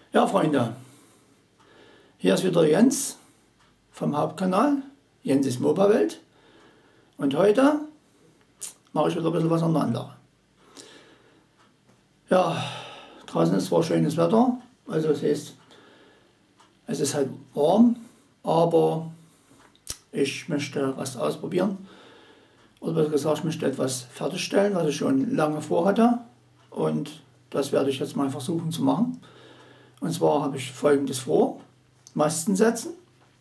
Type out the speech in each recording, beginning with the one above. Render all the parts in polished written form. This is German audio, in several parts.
Ja, Freunde, hier ist wieder Jens vom Hauptkanal, Jensis Mobawelt, und heute mache ich wieder ein bisschen was an der Anlage. Ja, draußen ist zwar schönes Wetter, also das heißt, es ist halt warm, aber ich möchte was ausprobieren. Oder besser gesagt, ich möchte etwas fertigstellen, was ich schon lange vorhatte, und das werde ich jetzt mal versuchen zu machen. Und zwar habe ich Folgendes vor: Masten setzen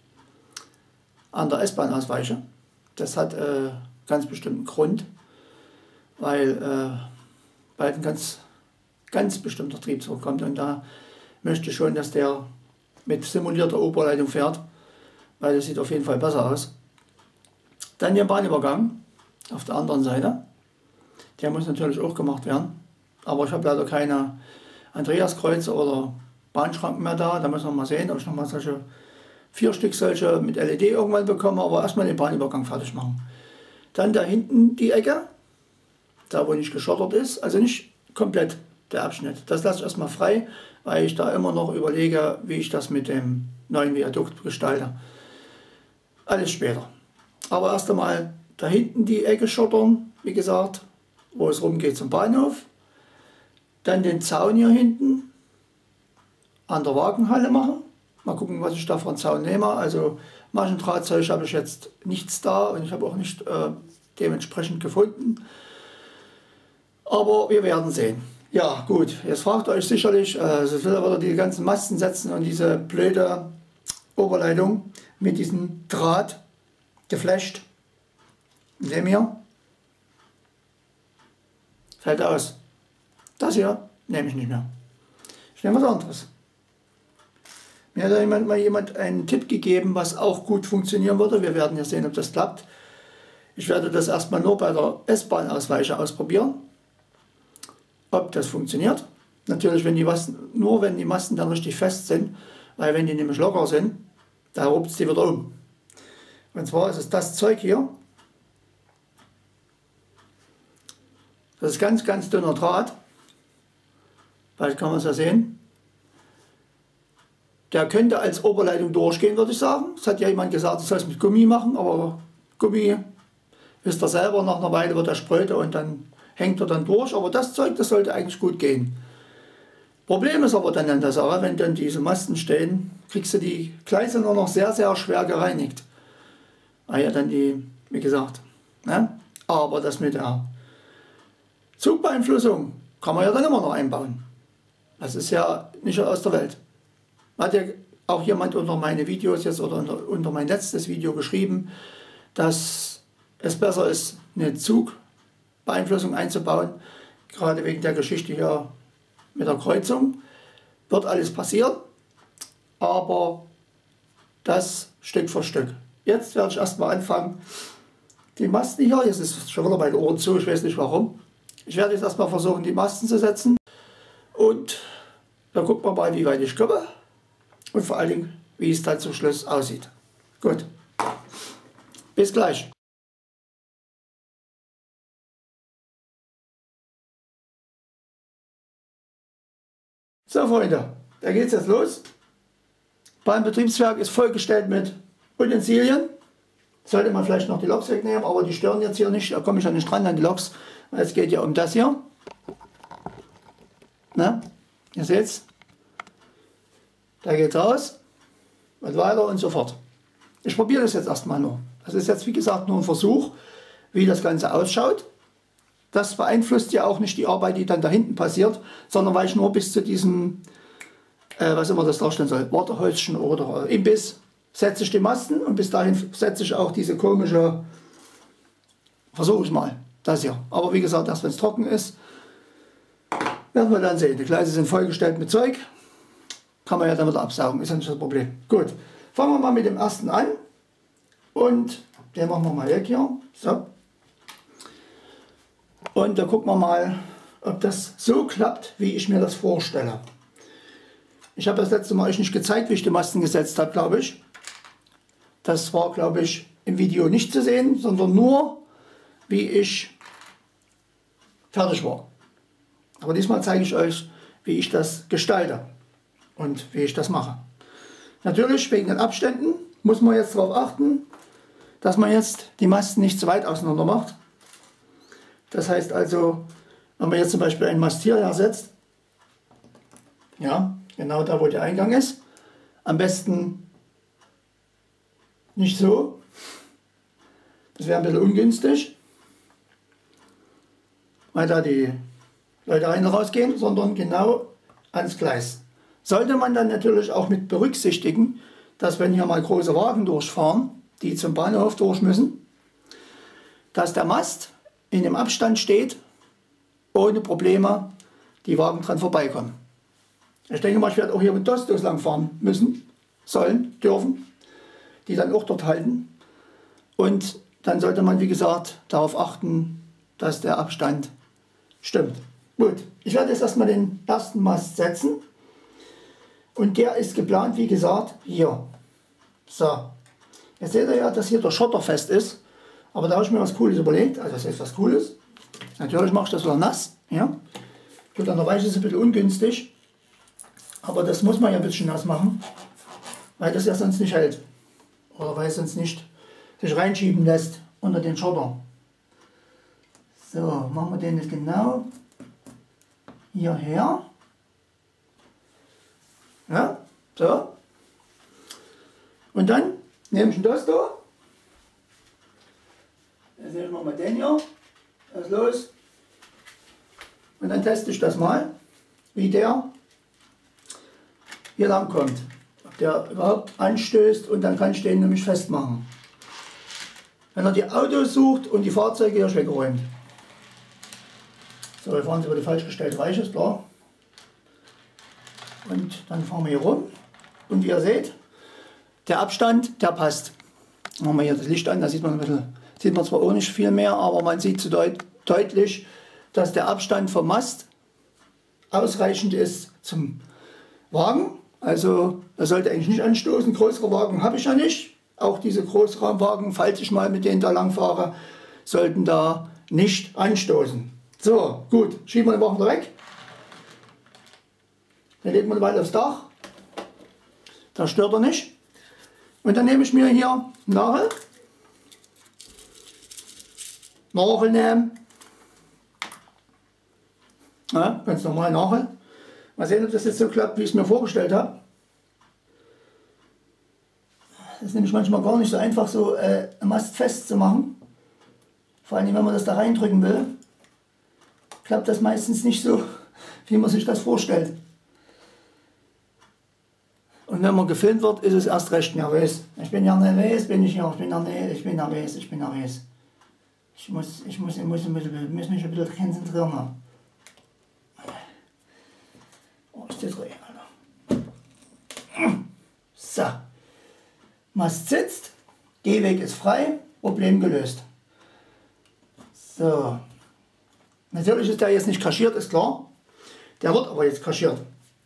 an der S-Bahn-Ausweiche. Das hat ganz bestimmten Grund, weil bald ein ganz bestimmter Triebzug kommt, und da möchte ich schon, dass der mit simulierter Oberleitung fährt, weil das sieht auf jeden Fall besser aus. Dann der Bahnübergang auf der anderen Seite. Der muss natürlich auch gemacht werden, aber ich habe leider keine Andreaskreuze oder Bahnschranken mehr da. Da müssen wir mal sehen, ob ich nochmal solche 4 Stück solche mit LED irgendwann bekomme, aber erstmal den Bahnübergang fertig machen. Dann da hinten die Ecke, da wo nicht geschottert ist, also nicht komplett der Abschnitt. Das lasse ich erstmal frei, weil ich da immer noch überlege, wie ich das mit dem neuen Viadukt gestalte. Alles später. Aber erst einmal da hinten die Ecke schottern, wie gesagt, wo es rumgeht zum Bahnhof. Dann den Zaun hier hinten an der Wagenhalle machen. Mal gucken, was ich da für einen Zaun nehme. Also Maschendrahtzeug habe ich jetzt nichts da, und ich habe auch nicht dementsprechend gefunden. Aber wir werden sehen. Ja gut, jetzt fragt ihr euch sicherlich, es will aber die ganzen Masten setzen und diese blöde Oberleitung mit diesem Draht geflasht. Dem hier fällt aus. Das hier nehme ich nicht mehr. Ich nehme was anderes. Mir hat da mal jemand einen Tipp gegeben, was auch gut funktionieren würde. Wir werden ja sehen, ob das klappt. Ich werde das erstmal nur bei der S-Bahn-Ausweiche ausprobieren, ob das funktioniert. Natürlich, nur wenn die Masten dann richtig fest sind, weil wenn die nämlich locker sind, da rupft es die wieder um. Und zwar ist es das Zeug hier. Das ist ganz dünner Draht. Vielleicht kann man es ja sehen. Der könnte als Oberleitung durchgehen, würde ich sagen. Es hat ja jemand gesagt, ich soll es mit Gummi machen, aber Gummi, wisst ihr selber, nach einer Weile wird er spröde und dann hängt er dann durch. Aber das Zeug, das sollte eigentlich gut gehen. Problem ist aber dann an der Sache, wenn dann diese Masten stehen, kriegst du die Gleise nur noch sehr schwer gereinigt. Weil ja dann die, wie gesagt, ne? Aber das mit der Zugbeeinflussung kann man ja dann immer noch einbauen. Das ist ja nicht aus der Welt. Hat ja auch jemand unter meine Videos jetzt oder unter mein letztes Video geschrieben, dass es besser ist, eine Zugbeeinflussung einzubauen, gerade wegen der Geschichte hier mit der Kreuzung. Wird alles passieren, aber das Stück für Stück. Jetzt werde ich erstmal anfangen, die Masten hier, jetzt ist schon wieder meine Ohren zu, ich weiß nicht warum. Ich werde jetzt erstmal versuchen, die Masten zu setzen, und dann gucken wir mal, wie weit ich komme. Und vor allen Dingen, wie es dann zum Schluss aussieht. Gut, bis gleich. So Freunde, da geht es jetzt los. Bahnbetriebswerk ist vollgestellt mit Utensilien. Sollte man vielleicht noch die Loks wegnehmen, aber die stören jetzt hier nicht. Da komme ich ja nicht dran an die Loks. Es geht ja um das hier. Na, ihr seht's. Da geht's raus und weiter und so fort. Ich probiere das jetzt erstmal nur. Das ist jetzt, wie gesagt, nur ein Versuch, wie das Ganze ausschaut. Das beeinflusst ja auch nicht die Arbeit, die dann da hinten passiert, sondern weil ich nur bis zu diesem, was immer das darstellen soll, Warteholzchen oder Imbiss, setze ich die Masten, und bis dahin setze ich auch diese komische, versuche ich mal, das hier. Aber wie gesagt, erst wenn es trocken ist, werden wir dann sehen. Die Gleise sind vollgestellt mit Zeug. Kann man ja dann wieder absaugen, ist ja nicht das Problem. Gut, fangen wir mal mit dem ersten an. Und den machen wir mal weg hier. So. Und da gucken wir mal, ob das so klappt, wie ich mir das vorstelle. Ich habe das letzte Mal euch nicht gezeigt, wie ich die Masten gesetzt habe, glaube ich. Das war, glaube ich, im Video nicht zu sehen, sondern nur, wie ich fertig war. Aber diesmal zeige ich euch, wie ich das gestalte. und wie ich das mache. Natürlich wegen den Abständen muss man jetzt darauf achten, dass man jetzt die Masten nicht zu weit auseinander macht. Das heißt also, wenn man jetzt zum Beispiel einen Mast hier setzt, ja, genau da wo der Eingang ist, am besten nicht so, das wäre ein bisschen ungünstig, weil da die Leute rein und rausgehen, sondern genau ans Gleis. Sollte man dann natürlich auch mit berücksichtigen, dass wenn hier mal große Wagen durchfahren, die zum Bahnhof durch müssen, dass der Mast in dem Abstand steht, ohne Probleme die Wagen dran vorbeikommen. Ich denke mal, ich werde auch hier mit Dostos langfahren müssen, sollen, dürfen, die dann auch dort halten. Und dann sollte man, wie gesagt, darauf achten, dass der Abstand stimmt. Gut, ich werde jetzt erstmal den ersten Mast setzen. Und der ist geplant, wie gesagt, hier. So, jetzt seht ihr ja, dass hier der Schotter fest ist. Aber da habe ich mir was Cooles überlegt. Also das ist was Cooles. Natürlich mache ich das wieder nass. Ja. Gut, an der Weiche ist es ein bisschen ungünstig. Aber das muss man ja ein bisschen nass machen. Weil das ja sonst nicht hält. Oder weil es sonst nicht sich reinschieben lässt unter den Schotter. So, machen wir den jetzt genau hierher. Ja, so. Und dann nehme ich einen Dosto. Jetzt nehmen wir mal den hier. Was ist los? Und dann teste ich das mal, wie der hier lang kommt. Ob der überhaupt anstößt, und dann kann ich den nämlich festmachen. Wenn er die Autos sucht und die Fahrzeuge hier weggeräumt. So, wir fahren jetzt über die falsch gestellte Weiche, ist klar. Und dann fahren wir hier rum. Und wie ihr seht, der Abstand, der passt. Machen wir hier das Licht an, da sieht man ein bisschen, sieht man zwar auch nicht viel mehr, aber man sieht so deutlich, dass der Abstand vom Mast ausreichend ist zum Wagen. Also er sollte eigentlich nicht anstoßen. Größere Wagen habe ich ja nicht. Auch diese Großraumwagen, falls ich mal mit denen da lang fahre, sollten da nicht anstoßen. So, gut, schieben wir den Wagen da weg. Dann legt man den Ball aufs Dach. Da stört er nicht. Und dann nehme ich mir hier einen Nagel. Nagel nehmen. Ja, ganz normal Nagel. Mal sehen, ob das jetzt so klappt, wie ich es mir vorgestellt habe. Das ist nämlich manchmal gar nicht so einfach, so einen Mast festzumachen. Vor allem, wenn man das da reindrücken will, klappt das meistens nicht so, wie man sich das vorstellt. Und wenn man gefilmt wird, ist es erst recht nervös. Ich bin ja nervös, bin ich ja. Ich bin nervös, ich bin nervös, ich bin nervös. Ich muss mich ein bisschen konzentrieren. Oh, ist das ruhig, Alter. So. Mast sitzt, Gehweg ist frei, Problem gelöst. So. Natürlich ist der jetzt nicht kaschiert, ist klar. Der wird aber jetzt kaschiert.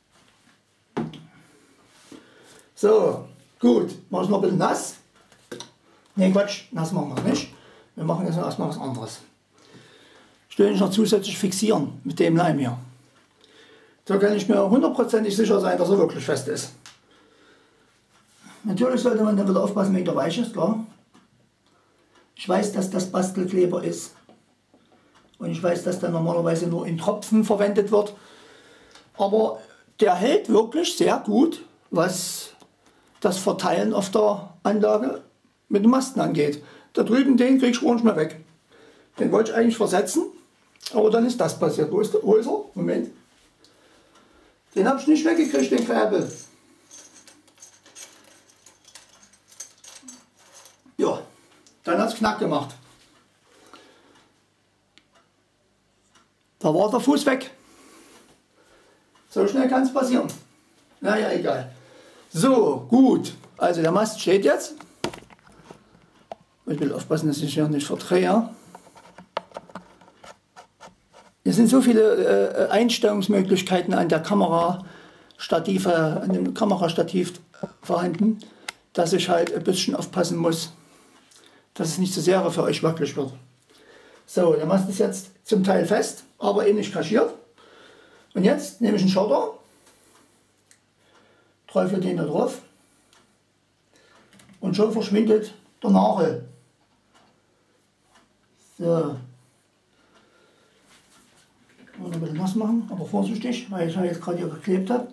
So, gut. Mach ich noch ein bisschen nass. Ne, Quatsch, nass machen wir nicht. Wir machen jetzt erstmal was anderes. Ich will ihn noch zusätzlich fixieren mit dem Leim hier. So kann ich mir hundertprozentig sicher sein, dass er wirklich fest ist. Natürlich sollte man dann wieder aufpassen wegen der Weiche, ist klar. Ich weiß, dass das Bastelkleber ist. Und ich weiß, dass der normalerweise nur in Tropfen verwendet wird. Aber der hält wirklich sehr gut, was das Verteilen auf der Anlage mit den Masten angeht. Da drüben, den kriege ich nicht mehr weg. Den wollte ich eigentlich versetzen, aber dann ist das passiert. Wo ist er? Moment. Den habe ich nicht weggekriegt, den Kabel. Ja, dann hat es Knack gemacht. Da war der Fuß weg. So schnell kann es passieren. Naja, egal. So, gut. Also der Mast steht jetzt. Ich will aufpassen, dass ich hier nicht verdrehe. Es sind so viele Einstellungsmöglichkeiten an der Kamerastative, an dem Kamerastativ vorhanden, dass ich halt ein bisschen aufpassen muss, dass es nicht so sehr für euch wackelig wird. So, der Mast ist jetzt zum Teil fest, aber eben nicht kaschiert. Und jetzt nehme ich einen Schotter träufle den da drauf und schon verschwindet der Nagel. So. Und ein bisschen nass machen, aber vorsichtig, weil ich jetzt gerade hier geklebt habe.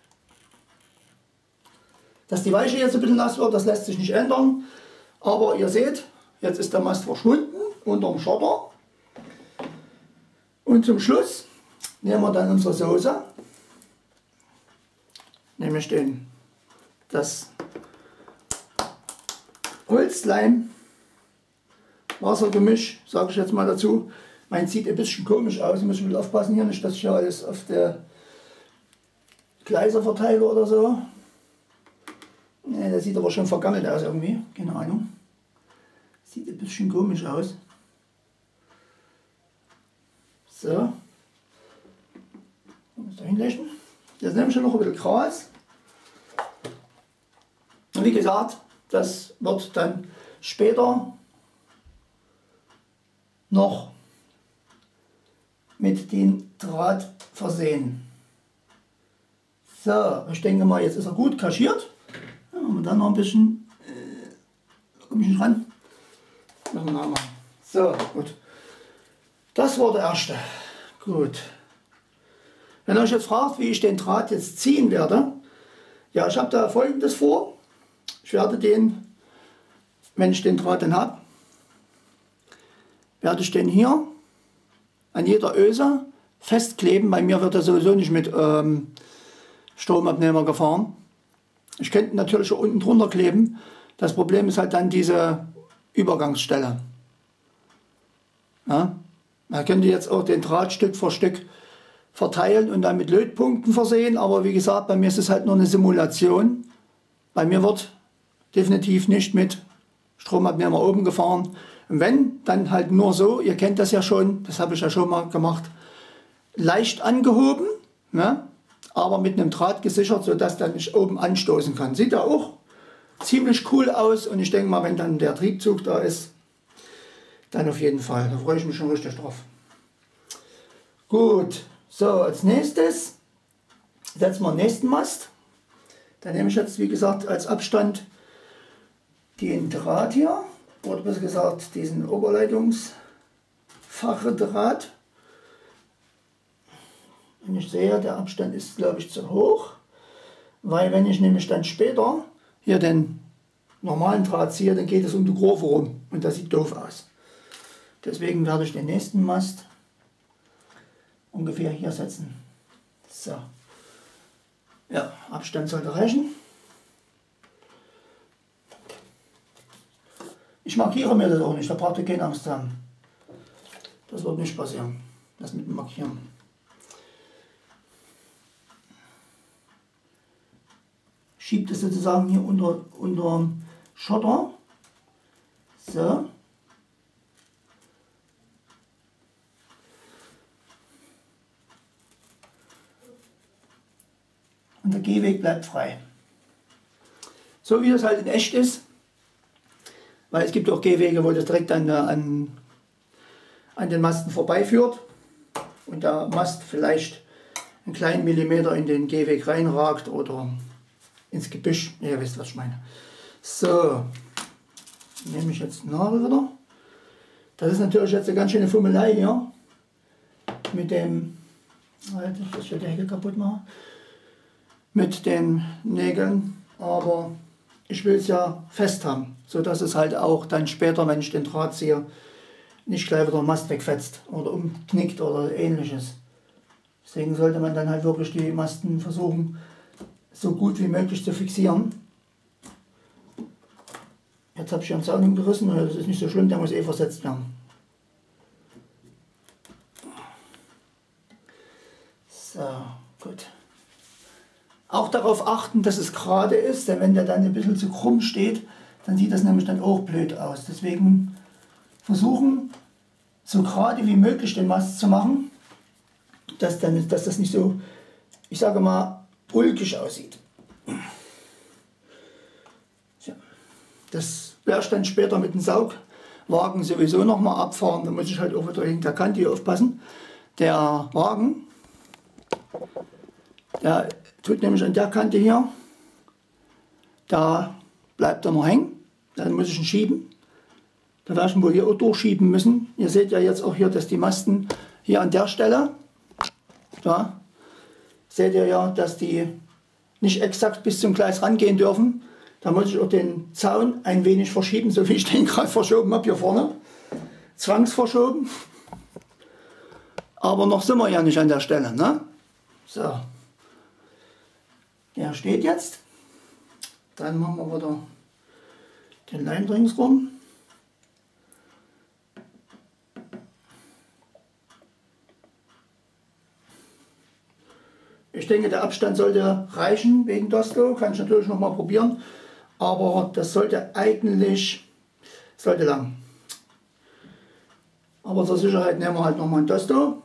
Dass die Weiche jetzt ein bisschen nass wird, das lässt sich nicht ändern. Aber ihr seht, jetzt ist der Mast verschwunden unterm Schotter. Und zum Schluss nehmen wir dann unsere Soße, nämlich das Holzleim Wassergemisch, sage ich jetzt mal dazu. Mein sieht ein bisschen komisch aus, ich muss ein bisschen aufpassen hier, nicht dass ich hier alles auf der Gleise verteile oder so. Ne, der sieht aber schon vergammelt aus irgendwie, keine Ahnung. Sieht ein bisschen komisch aus. So. Muss da hinlegen. Jetzt nehme ich noch ein bisschen Gras. Und wie gesagt, das wird dann später noch mit dem Draht versehen. So, ich denke mal, jetzt ist er gut kaschiert. Ja, und dann noch ein bisschen, da komme ich nicht ran. Müssen wir nachmachen. So, gut. Das war der erste. Gut. Wenn ihr euch jetzt fragt, wie ich den Draht jetzt ziehen werde, ja, ich habe da Folgendes vor. Ich werde den, wenn ich den Draht dann habe, werde ich den hier an jeder Öse festkleben. Bei mir wird er sowieso nicht mit Stromabnehmer gefahren. Ich könnte natürlich schon unten drunter kleben. Das Problem ist halt dann diese Übergangsstelle. Ja? Man könnte jetzt auch den Draht Stück für Stück verteilen und dann mit Lötpunkten versehen. Aber wie gesagt, bei mir ist es halt nur eine Simulation. Bei mir wird definitiv nicht mit Stromabnehmer oben gefahren. Und wenn, dann halt nur so, ihr kennt das ja schon, das habe ich ja schon mal gemacht, leicht angehoben, ne? Aber mit einem Draht gesichert, sodass dann ich oben anstoßen kann. Sieht ja auch ziemlich cool aus und ich denke mal, wenn dann der Triebzug da ist, dann auf jeden Fall. Da freue ich mich schon richtig drauf. Gut, so als nächstes setzen wir den nächsten Mast. Da nehme ich jetzt, wie gesagt, als Abstand den Draht hier. Oder besser gesagt diesen Oberleitungsfache-Draht. Und ich sehe, der Abstand ist, glaube ich, zu hoch, weil wenn ich nämlich dann später hier den normalen Draht ziehe, dann geht es um die Kurve rum und das sieht doof aus. Deswegen werde ich den nächsten Mast ungefähr hier setzen. So. Ja, Abstand sollte reichen. Ich markiere mir das auch nicht, da braucht ihr keine Angst haben. Das wird nicht passieren, das mit dem Markieren. Schiebt es sozusagen hier unter Schotter. So. Und der Gehweg bleibt frei. So wie das halt in echt ist. Weil es gibt auch Gehwege, wo das direkt an den Masten vorbeiführt und der Mast vielleicht einen kleinen Millimeter in den Gehweg reinragt oder ins Gebüsch. Ihr wisst, was ich meine. So, nehme ich jetzt Nagel wieder. Das ist natürlich jetzt eine ganz schöne Fummelei hier mit dem, dass ich die Hecke kaputt mache, mit den Nägeln, aber ich will es ja fest haben, so dass es halt auch dann später, wenn ich den Draht ziehe, nicht gleich wieder den Mast wegfetzt oder umknickt oder ähnliches. Deswegen sollte man dann halt wirklich die Masten versuchen, so gut wie möglich zu fixieren. Jetzt habe ich hier einen Zaun gerissen, das ist nicht so schlimm, der muss eh versetzt werden. So, gut. Auch darauf achten, dass es gerade ist, denn wenn der dann ein bisschen zu krumm steht, dann sieht das nämlich dann auch blöd aus. Deswegen versuchen, so gerade wie möglich den Mast zu machen, dass das nicht so, ich sage mal, ulkig aussieht. So. Das werde ich dann später mit dem Saugwagen sowieso nochmal abfahren. Da muss ich halt auch wieder hinter der Kante hier aufpassen. Der Wagen, der tut nämlich an der Kante hier da bleibt er noch hängen. Dann muss ich ihn schieben. Da werde ich ihn wohl hier auch durchschieben müssen. Ihr seht ja jetzt auch hier, dass die Masten hier an der Stelle, da seht ihr ja, dass die nicht exakt bis zum Gleis rangehen dürfen. Da muss ich auch den Zaun ein wenig verschieben, so wie ich den gerade verschoben habe hier vorne. Zwangsverschoben. Aber noch sind wir ja nicht an der Stelle, ne? So. Der steht jetzt. Dann machen wir wieder den Leim ringsrum. Ich denke, der Abstand sollte reichen wegen Dosto. Kann ich natürlich noch mal probieren. Aber das sollte eigentlich lang. Aber zur Sicherheit nehmen wir halt noch mal ein Dosto.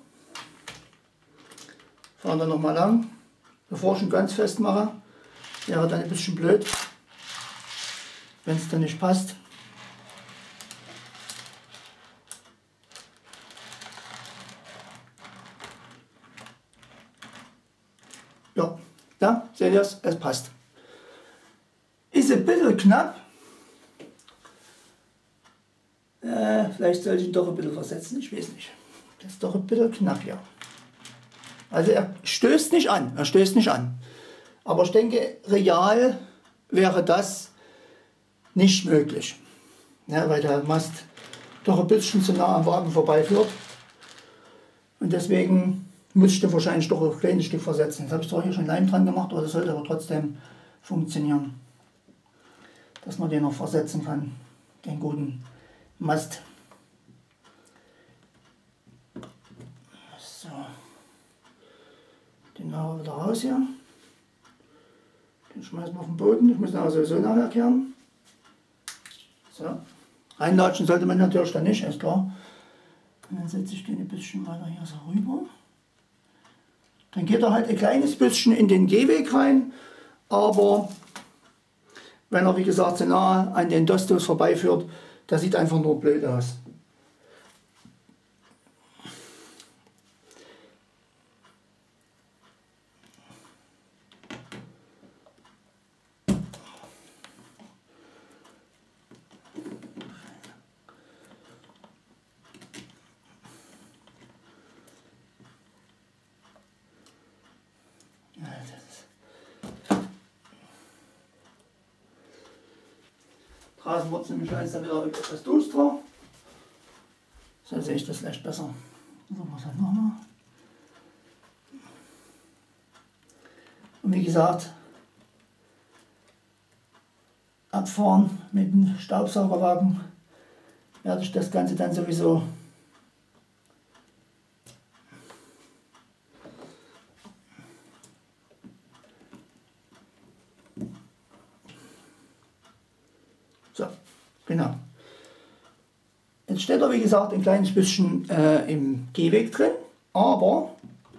Fahren dann noch mal lang. Bevor ich ihn ganz fest mache, wäre dann ein bisschen blöd, wenn es dann nicht passt. Ja, da seht ihr es, es passt. Ist ein bisschen knapp. Vielleicht sollte ich ihn doch ein bisschen versetzen, ich weiß nicht. Das ist doch ein bisschen knapp, ja. Also er stößt nicht an, Aber ich denke, real wäre das nicht möglich. Ja, weil der Mast doch ein bisschen zu nah am Wagen vorbeiführt. Und deswegen muss ich den wahrscheinlich doch ein kleines Stück versetzen. Jetzt habe ich zwar hier schon Leim dran gemacht, aber das sollte aber trotzdem funktionieren. Dass man den noch versetzen kann, den guten Mast. So. Den machen wir wieder raus hier. Den schmeißen wir auf den Boden. Ich muss nachher sowieso nachher kehren. So. Reinlatschen sollte man natürlich dann nicht, ist klar. Und dann setze ich den ein bisschen weiter hier so rüber. Dann geht er halt ein kleines bisschen in den Gehweg rein, aber wenn er wie gesagt so nah an den Dostos vorbeiführt, das sieht einfach nur blöd aus. Draußen wird es nämlich dann wieder etwas duster. So sehe ich das vielleicht besser. So machen wir es halt nochmal. Und wie gesagt, abfahren mit dem Staubsaugerwagen werde ich das Ganze dann sowieso so, genau. Jetzt steht er wie gesagt ein kleines bisschen im Gehweg drin, aber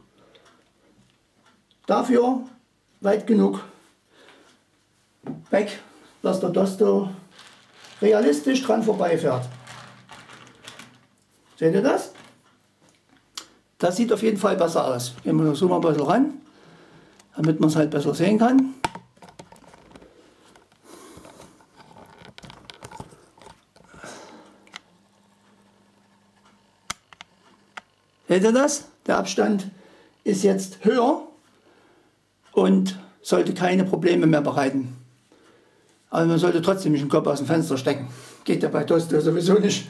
dafür weit genug weg, dass der Dosto realistisch dran vorbeifährt. Seht ihr das? Das sieht auf jeden Fall besser aus. Gehen wir so mal ein bisschen ran, damit man es halt besser sehen kann. Seht ihr das? Der Abstand ist jetzt höher und sollte keine Probleme mehr bereiten. Aber man sollte trotzdem nicht den Kopf aus dem Fenster stecken. Geht ja bei Dosto sowieso nicht.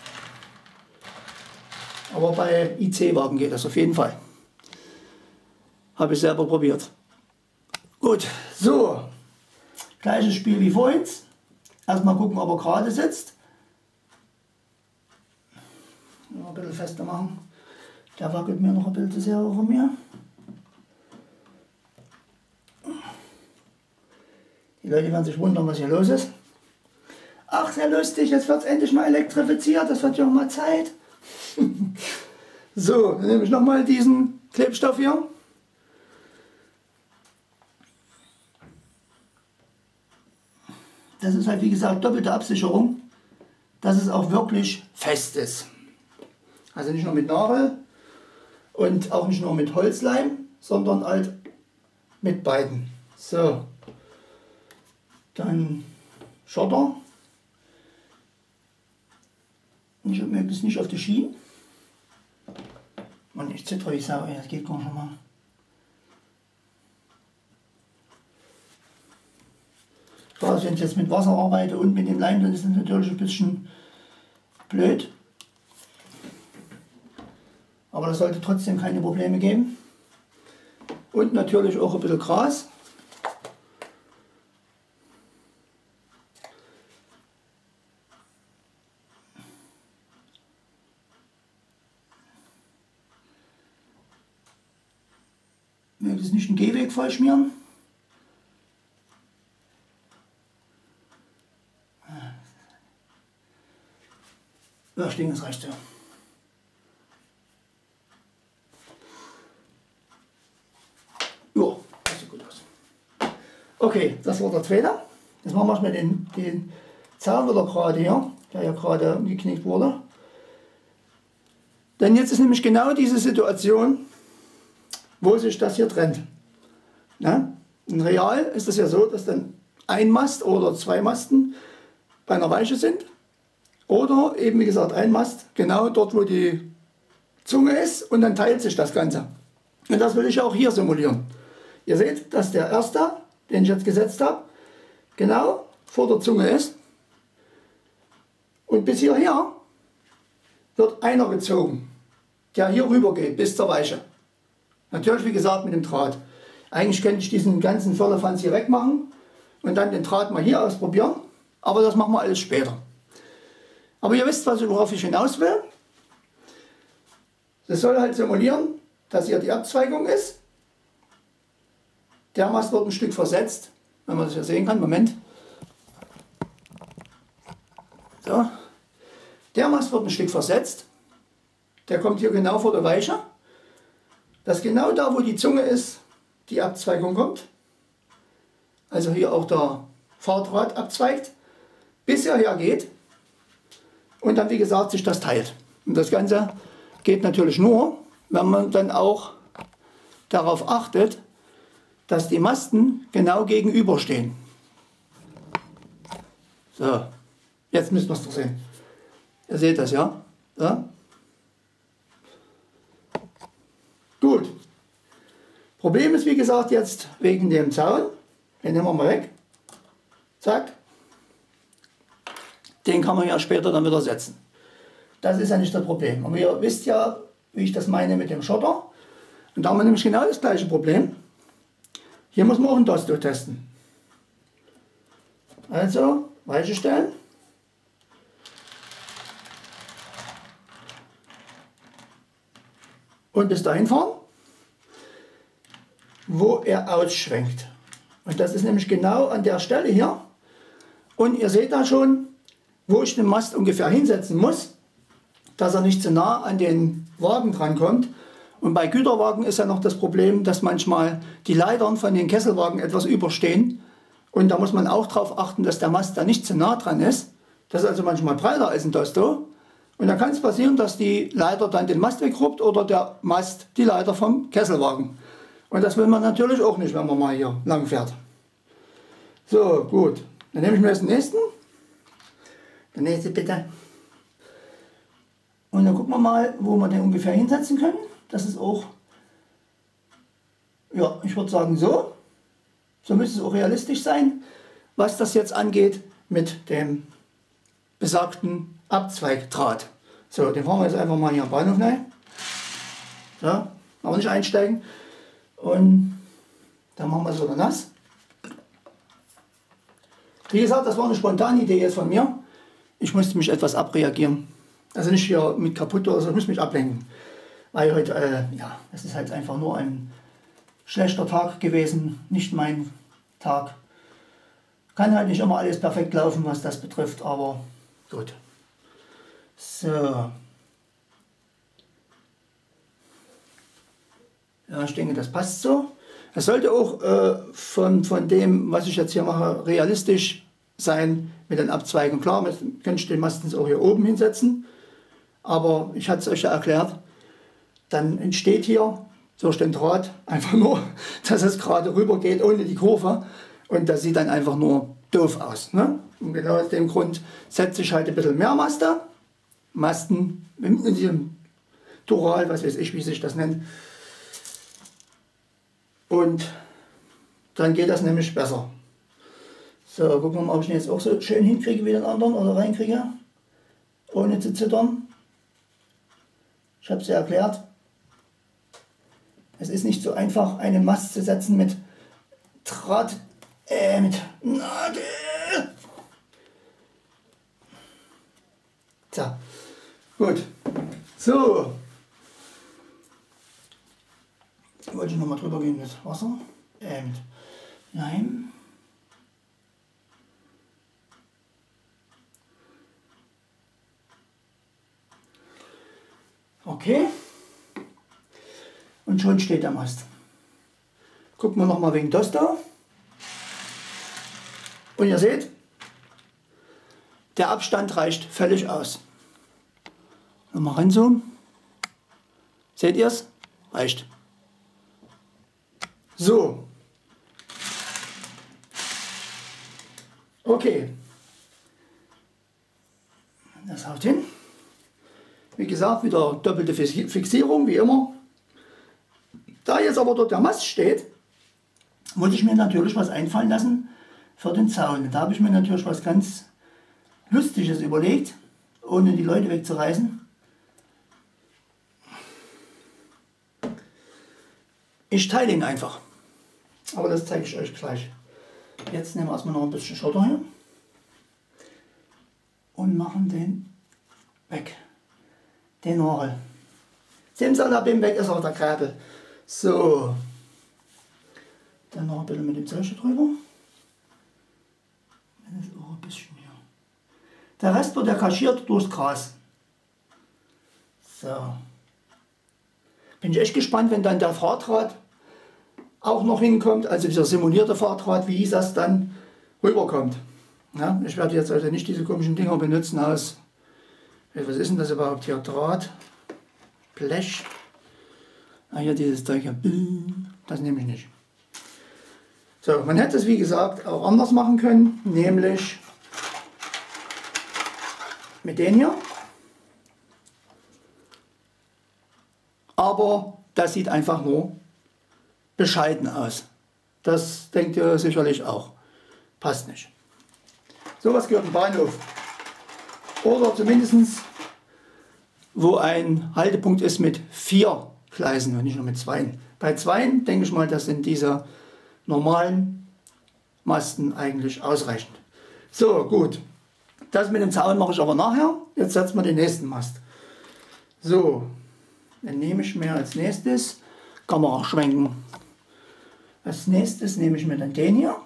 Aber bei IC-Wagen geht das auf jeden Fall. Habe ich selber probiert. Gut, so. Gleiches Spiel wie vorhin. Erstmal gucken, ob er gerade sitzt. Ein bisschen fester machen. Der wackelt mir noch ein bisschen zu sehr über mir. Die Leute werden sich wundern, was hier los ist. Ach, sehr lustig, jetzt wird es endlich mal elektrifiziert, das wird ja auch mal Zeit. So, dann nehme ich nochmal diesen Klebstoff hier. Das ist halt wie gesagt doppelte Absicherung, dass es auch wirklich fest ist. Also nicht nur mit Nagel und auch nicht nur mit Holzleim, sondern halt mit beiden. So. Dann Schotter. Möglichst nicht auf die Schienen. Und ich zittere wie Sau, das geht gar nicht mal. Klar, wenn ich jetzt mit Wasser arbeite und mit dem Leim, dann ist es natürlich ein bisschen blöd. Aber das sollte trotzdem keine Probleme geben. Und natürlich auch ein bisschen Gras. Möglichst nicht einen Gehweg voll schmieren. Ja, ich denke, das reicht so. Ja, das sieht gut aus. Okay, das war der zweite. Jetzt machen wir mal den Zaun wieder gerade hier, der ja gerade umgeknickt wurde. Denn jetzt ist nämlich genau diese Situation, wo sich das hier trennt. Ne? In Real ist es ja so, dass dann ein Mast oder zwei Masten bei einer Weiche sind. Oder eben wie gesagt ein Mast genau dort, wo die Zunge ist, und dann teilt sich das Ganze. Und das will ich auch hier simulieren. Ihr seht, dass der erste, den ich jetzt gesetzt habe, genau vor der Zunge ist. Und bis hierher wird einer gezogen, der hier rüber geht bis zur Weiche. Natürlich wie gesagt mit dem Draht. Eigentlich könnte ich diesen ganzen Firlefanz hier wegmachen und dann den Draht mal hier ausprobieren. Aber das machen wir alles später. Aber ihr wisst, worauf ich hinaus will. Das soll halt simulieren, dass hier die Abzweigung ist. Der Mast wird ein Stück versetzt, wenn man das hier sehen kann. Moment. So. Der Mast wird ein Stück versetzt. Der kommt hier genau vor der Weiche. Dass genau da, wo die Zunge ist, die Abzweigung kommt. Also hier auch der Fahrdraht abzweigt, bis er hergeht. Und dann, wie gesagt, sich das teilt. Und das Ganze geht natürlich nur, wenn man dann auch darauf achtet, dass die Masten genau gegenüberstehen. So, jetzt müssen wir es doch sehen. Ihr seht das, ja? Ja? Gut. Problem ist, wie gesagt, jetzt wegen dem Zaun. Den nehmen wir mal weg. Zack. Den kann man ja später dann wieder setzen. Das ist ja nicht das Problem. Aber ihr wisst ja, wie ich das meine mit dem Schotter. Und da haben wir nämlich genau das gleiche Problem. Hier muss man auch ein Dosto testen. Also, Weiche stellen. Und bis dahin fahren, wo er ausschwenkt. Und das ist nämlich genau an der Stelle hier. Und ihr seht da schon, wo ich den Mast ungefähr hinsetzen muss, dass er nicht zu nah an den Wagen dran kommt. Und bei Güterwagen ist ja noch das Problem, dass manchmal die Leitern von den Kesselwagen etwas überstehen. Und da muss man auch darauf achten, dass der Mast da nicht zu nah dran ist. Das ist also manchmal breiter als ein Dosto. Und da kann es passieren, dass die Leiter dann den Mast wegruppt oder der Mast die Leiter vom Kesselwagen. Und das will man natürlich auch nicht, wenn man mal hier lang fährt. So, gut. Dann nehme ich mir jetzt den nächsten. Der nächste bitte. Und dann gucken wir mal, wo wir den ungefähr hinsetzen können. Das ist auch, ja, ich würde sagen so. So müsste es auch realistisch sein, was das jetzt angeht mit dem besagten Abzweigdraht. So, den fahren wir jetzt einfach mal hier am Bahnhof rein. So, aber nicht einsteigen. Und dann machen wir es wieder nass. Wie gesagt, das war eine spontane Idee jetzt von mir. Ich musste mich etwas abreagieren. Also nicht hier mit kaputt oder so, ich muss mich ablenken. Weil heute, ja, es ist halt einfach nur ein schlechter Tag gewesen, nicht mein Tag. Kann halt nicht immer alles perfekt laufen, was das betrifft, aber gut. So. Ja, ich denke, das passt so. Es sollte auch von dem, was ich jetzt hier mache, realistisch sein mit den Abzweigungen. Klar, könnte ich den meistens auch hier oben hinsetzen, aber ich hatte es euch ja erklärt, dann entsteht hier durch den Draht einfach nur, dass es gerade rüber geht ohne die Kurve und das sieht dann einfach nur doof aus. Ne? Und genau aus dem Grund setze ich halt ein bisschen mehr Masten in diesem Dural, was weiß ich, wie sich das nennt. Und dann geht das nämlich besser. So, gucken wir mal, ob ich den jetzt auch so schön hinkriege wie den anderen oder reinkriege, ohne zu zittern. Ich habe es ja erklärt. Es ist nicht so einfach, eine Mast zu setzen mit Draht, mit Nadel. So, gut. So. Wollte ich nochmal drüber gehen mit Wasser, mit Leim. Okay. Und schon steht der Mast. Gucken wir nochmal wegen das da. Und ihr seht, der Abstand reicht völlig aus. Nochmal ranzoomen. Seht ihr es? Reicht. So. Okay. Das haut hin. Wie gesagt, wieder doppelte Fixierung, wie immer. Da jetzt aber dort der Mast steht, muss ich mir natürlich was einfallen lassen für den Zaun. Da habe ich mir natürlich was ganz Lustiges überlegt, ohne die Leute wegzureißen. Ich teile ihn einfach. Aber das zeige ich euch gleich. Jetzt nehmen wir erstmal noch ein bisschen Schotter hier und machen den weg. Den Horel. Simsalabim, weg ist auch der Gräbel. So. Dann noch ein bisschen mit dem Zeug drüber. Das ist auch ein bisschen hier. Der Rest wird ja kaschiert durchs Gras. So. Bin ich echt gespannt, wenn dann der Fahrdraht auch noch hinkommt, also dieser simulierte Fahrdraht, wie das dann rüberkommt. Ja, ich werde jetzt also nicht diese komischen Dinger benutzen aus, was ist denn das überhaupt hier, Draht, Blech, hier dieses Zeug hier, das nehme ich nicht. So, man hätte es wie gesagt auch anders machen können, nämlich mit denen hier, aber das sieht einfach nur bescheiden aus. Das denkt ihr sicherlich auch. Passt nicht. Sowas gehört im Bahnhof. Oder zumindest, wo ein Haltepunkt ist mit 4 Gleisen und nicht nur mit 2. Bei 2 denke ich mal, das sind diese normalen Masten eigentlich ausreichend. So, gut. Das mit dem Zaun mache ich aber nachher. Jetzt setzen wir den nächsten Mast. So, dann nehme ich mir als nächstes, Kamera schwenken. Als nächstes nehme ich mir dann den hier.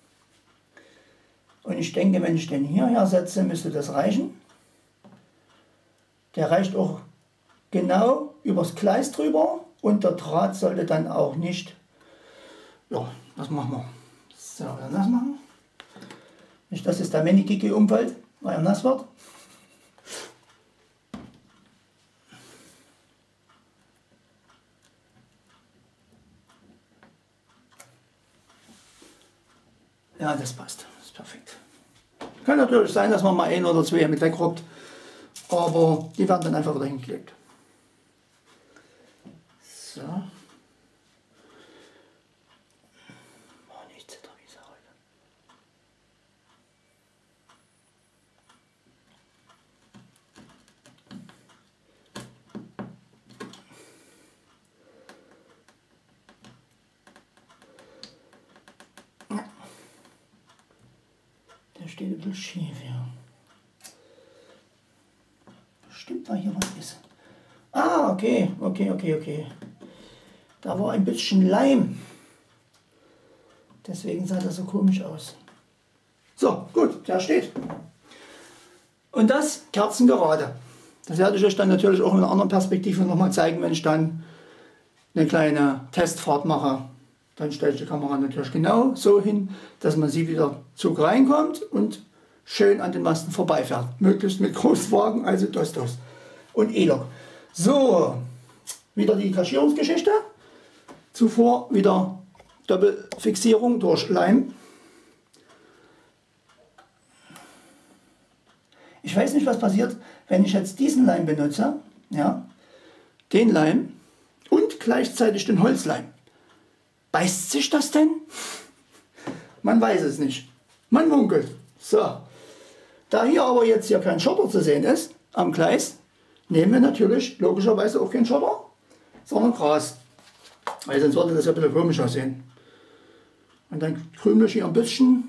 Und ich denke, wenn ich den hierher setze, müsste das reichen. Der reicht auch genau übers Gleis drüber und der Draht sollte dann auch nicht. Ja, das machen wir. So, dann das machen. Nicht, dass es der Mini-Kiki umfällt, weil er nass wird. Ja, das passt. Das ist perfekt. Kann natürlich sein, dass man mal 1 oder 2 mit wegrobbt, aber die werden dann einfach wieder hingeklebt. So. Oh, nicht zittern wie Sau heute. Der steht ein bisschen schief hier. Bestimmt, weil hier was ist. Ah, okay. Da war ein bisschen Leim. Deswegen sah das so komisch aus. So, gut, der steht. Und das kerzengerade. Das werde ich euch dann natürlich auch in einer anderen Perspektive nochmal zeigen, wenn ich dann eine kleine Testfahrt mache. Dann stelle ich die Kamera natürlich genau so hin, dass man sieht, wie der Zug reinkommt und schön an den Masten vorbeifährt. Möglichst mit Großwagen, also Dostos und E-Lok. So, wieder die Kaschierungsgeschichte. Zuvor wieder Doppelfixierung durch Leim. Ich weiß nicht, was passiert, wenn ich jetzt diesen Leim benutze, ja, den Leim und gleichzeitig den Holzleim. Beißt sich das denn? Man weiß es nicht. Man munkelt. So. Da hier aber jetzt hier kein Schotter zu sehen ist am Gleis, nehmen wir natürlich logischerweise auch keinen Schotter, sondern Gras. Weil sonst würde das ja ein bisschen komisch aussehen. Und dann krümel ich hier ein bisschen.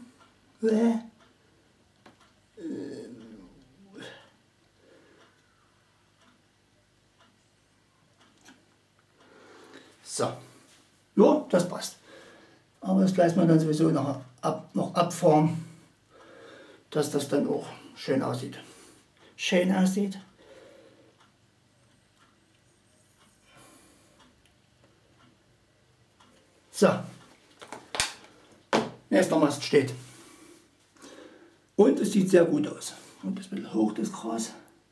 So. Ja, das passt. Aber das bleibt man dann sowieso noch abformen, dass das dann auch schön aussieht. Schön aussieht. So. Nächster Mast steht. Und es sieht sehr gut aus. Und das bisschen hoch, das Gras.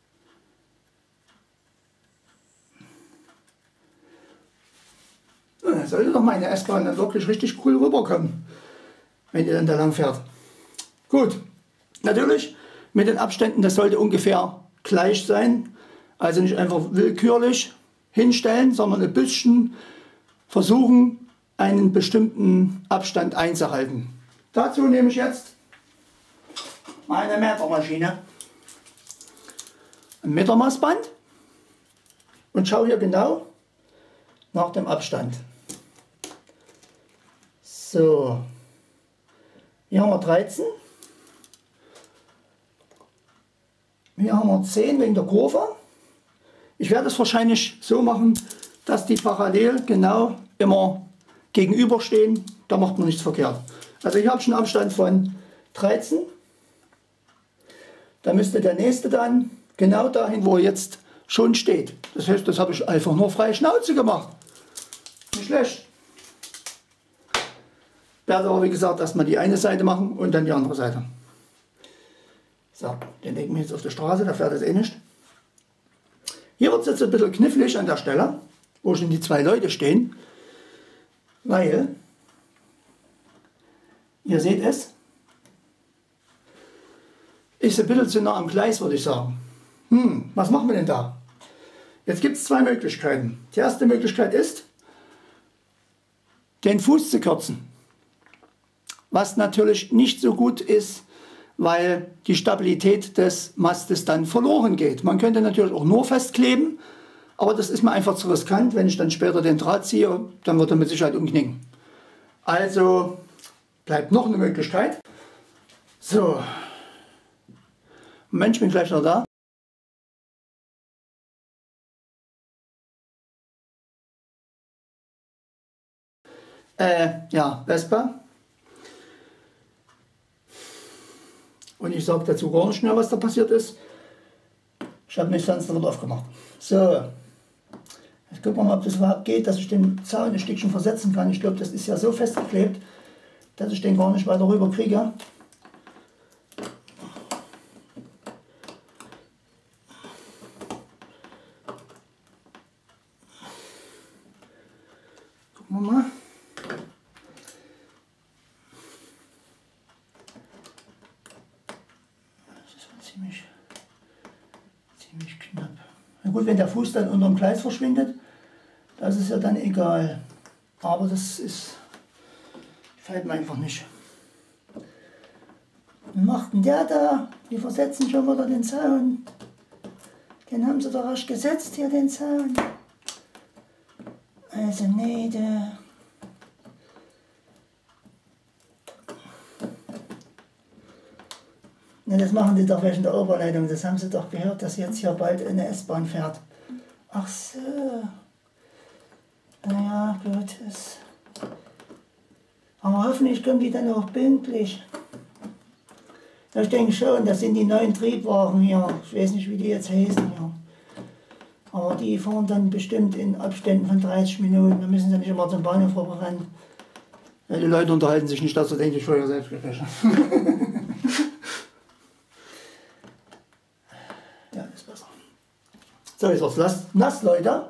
So, dann sollte doch meine S-Bahn dann wirklich richtig cool rüberkommen, wenn ihr dann da lang fährt. Gut, natürlich mit den Abständen, das sollte ungefähr gleich sein. Also nicht einfach willkürlich hinstellen, sondern ein bisschen versuchen, einen bestimmten Abstand einzuhalten. Dazu nehme ich jetzt meine Metermaschine, ein Metermaßband und schaue hier genau nach dem Abstand. So, hier haben wir 13, hier haben wir 10 wegen der Kurve. Ich werde es wahrscheinlich so machen, dass die parallel genau immer gegenüberstehen, da macht man nichts verkehrt. Also hier habe ich einen Abstand von 13, da müsste der nächste dann genau dahin, wo er jetzt schon steht. Das heißt, das habe ich einfach nur freie Schnauze gemacht. Nicht schlecht. Ich werde aber wie gesagt erstmal die eine Seite machen und dann die andere Seite. So, den legen wir jetzt auf die Straße, da fährt es eh nicht. Hier wird es jetzt ein bisschen knifflig an der Stelle, wo schon die zwei Leute stehen, weil, ihr seht es, ist ein bisschen zu nah am Gleis, würde ich sagen. Was machen wir denn da? Jetzt gibt es zwei Möglichkeiten. Die erste Möglichkeit ist, den Fuß zu kürzen. Was natürlich nicht so gut ist, weil die Stabilität des Mastes dann verloren geht. Man könnte natürlich auch nur festkleben, aber das ist mir einfach zu riskant. Wenn ich dann später den Draht ziehe, dann wird er mit Sicherheit umknicken. Also bleibt noch eine Möglichkeit. So, Mensch, bin gleich noch da. Ja, Vespa. Und ich sage dazu gar nicht mehr, was da passiert ist. Ich habe nicht Fenster wieder aufgemacht. So, jetzt gucken wir mal, ob das überhaupt geht, dass ich den Zaun ein Stückchen versetzen kann. Ich glaube, das ist ja so festgeklebt, dass ich den gar nicht weiter rüber kriege. Gucken wir mal. Ziemlich knapp. Na gut, wenn der Fuß dann unter dem Gleis verschwindet, das ist ja dann egal. Aber das ist, gefällt mir einfach nicht. Was macht denn der da? Die versetzen schon wieder den Zaun. Den haben sie doch rasch gesetzt hier, den Zaun. Also nee, der... Ne, das machen die doch wegen der Oberleitung. Das haben sie doch gehört, dass jetzt hier bald eine S-Bahn fährt. Ach so. Naja, gut. Aber hoffentlich kommen die dann auch pünktlich. Ja, ich denke schon, das sind die neuen Triebwagen hier. Ich weiß nicht, wie die jetzt heißen hier. Aber die fahren dann bestimmt in Abständen von 30 Minuten. Da müssen sie nicht immer zum Bahnhof rennen. Ja, die Leute unterhalten sich nicht, dass sie denken, ich fahre ja selbst gleich. Ja, ist besser. So, jetzt wird's nass, Leute.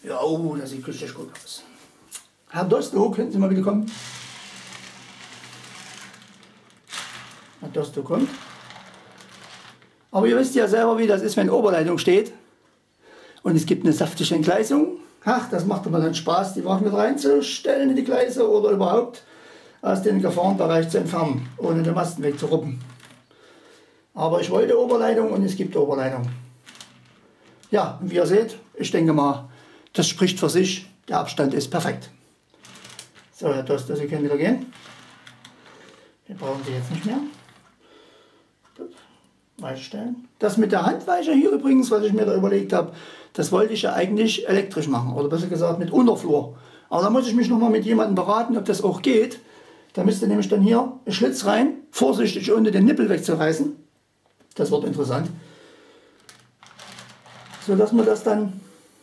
Ja, oh, das sieht richtig gut aus. Herr Dosto, könnten Sie mal bitte kommen? Herr Dosto kommt. Aber ihr wisst ja selber, wie das ist, wenn Oberleitung steht und es gibt eine saftige Entgleisung. Ach, das macht immer dann Spaß, die Wagen mit reinzustellen in die Gleise oder überhaupt aus dem Gefahrenbereich zu entfernen, ohne den Masten wegzuruppen. Aber ich wollte Oberleitung und es gibt Oberleitung. Ja, und wie ihr seht, ich denke mal, das spricht für sich. Der Abstand ist perfekt. So, Herr Dosto, Sie können wieder gehen. Den brauchen Sie jetzt nicht mehr. Gut. Weiterstellen. Das mit der Handweiche hier übrigens, was ich mir da überlegt habe, das wollte ich ja eigentlich elektrisch machen. Oder besser gesagt mit Unterflur. Aber da muss ich mich nochmal mit jemandem beraten, ob das auch geht. Da müsste nämlich dann hier ein Schlitz rein, vorsichtig ohne den Nippel wegzureißen. Das wird interessant. So dass man das dann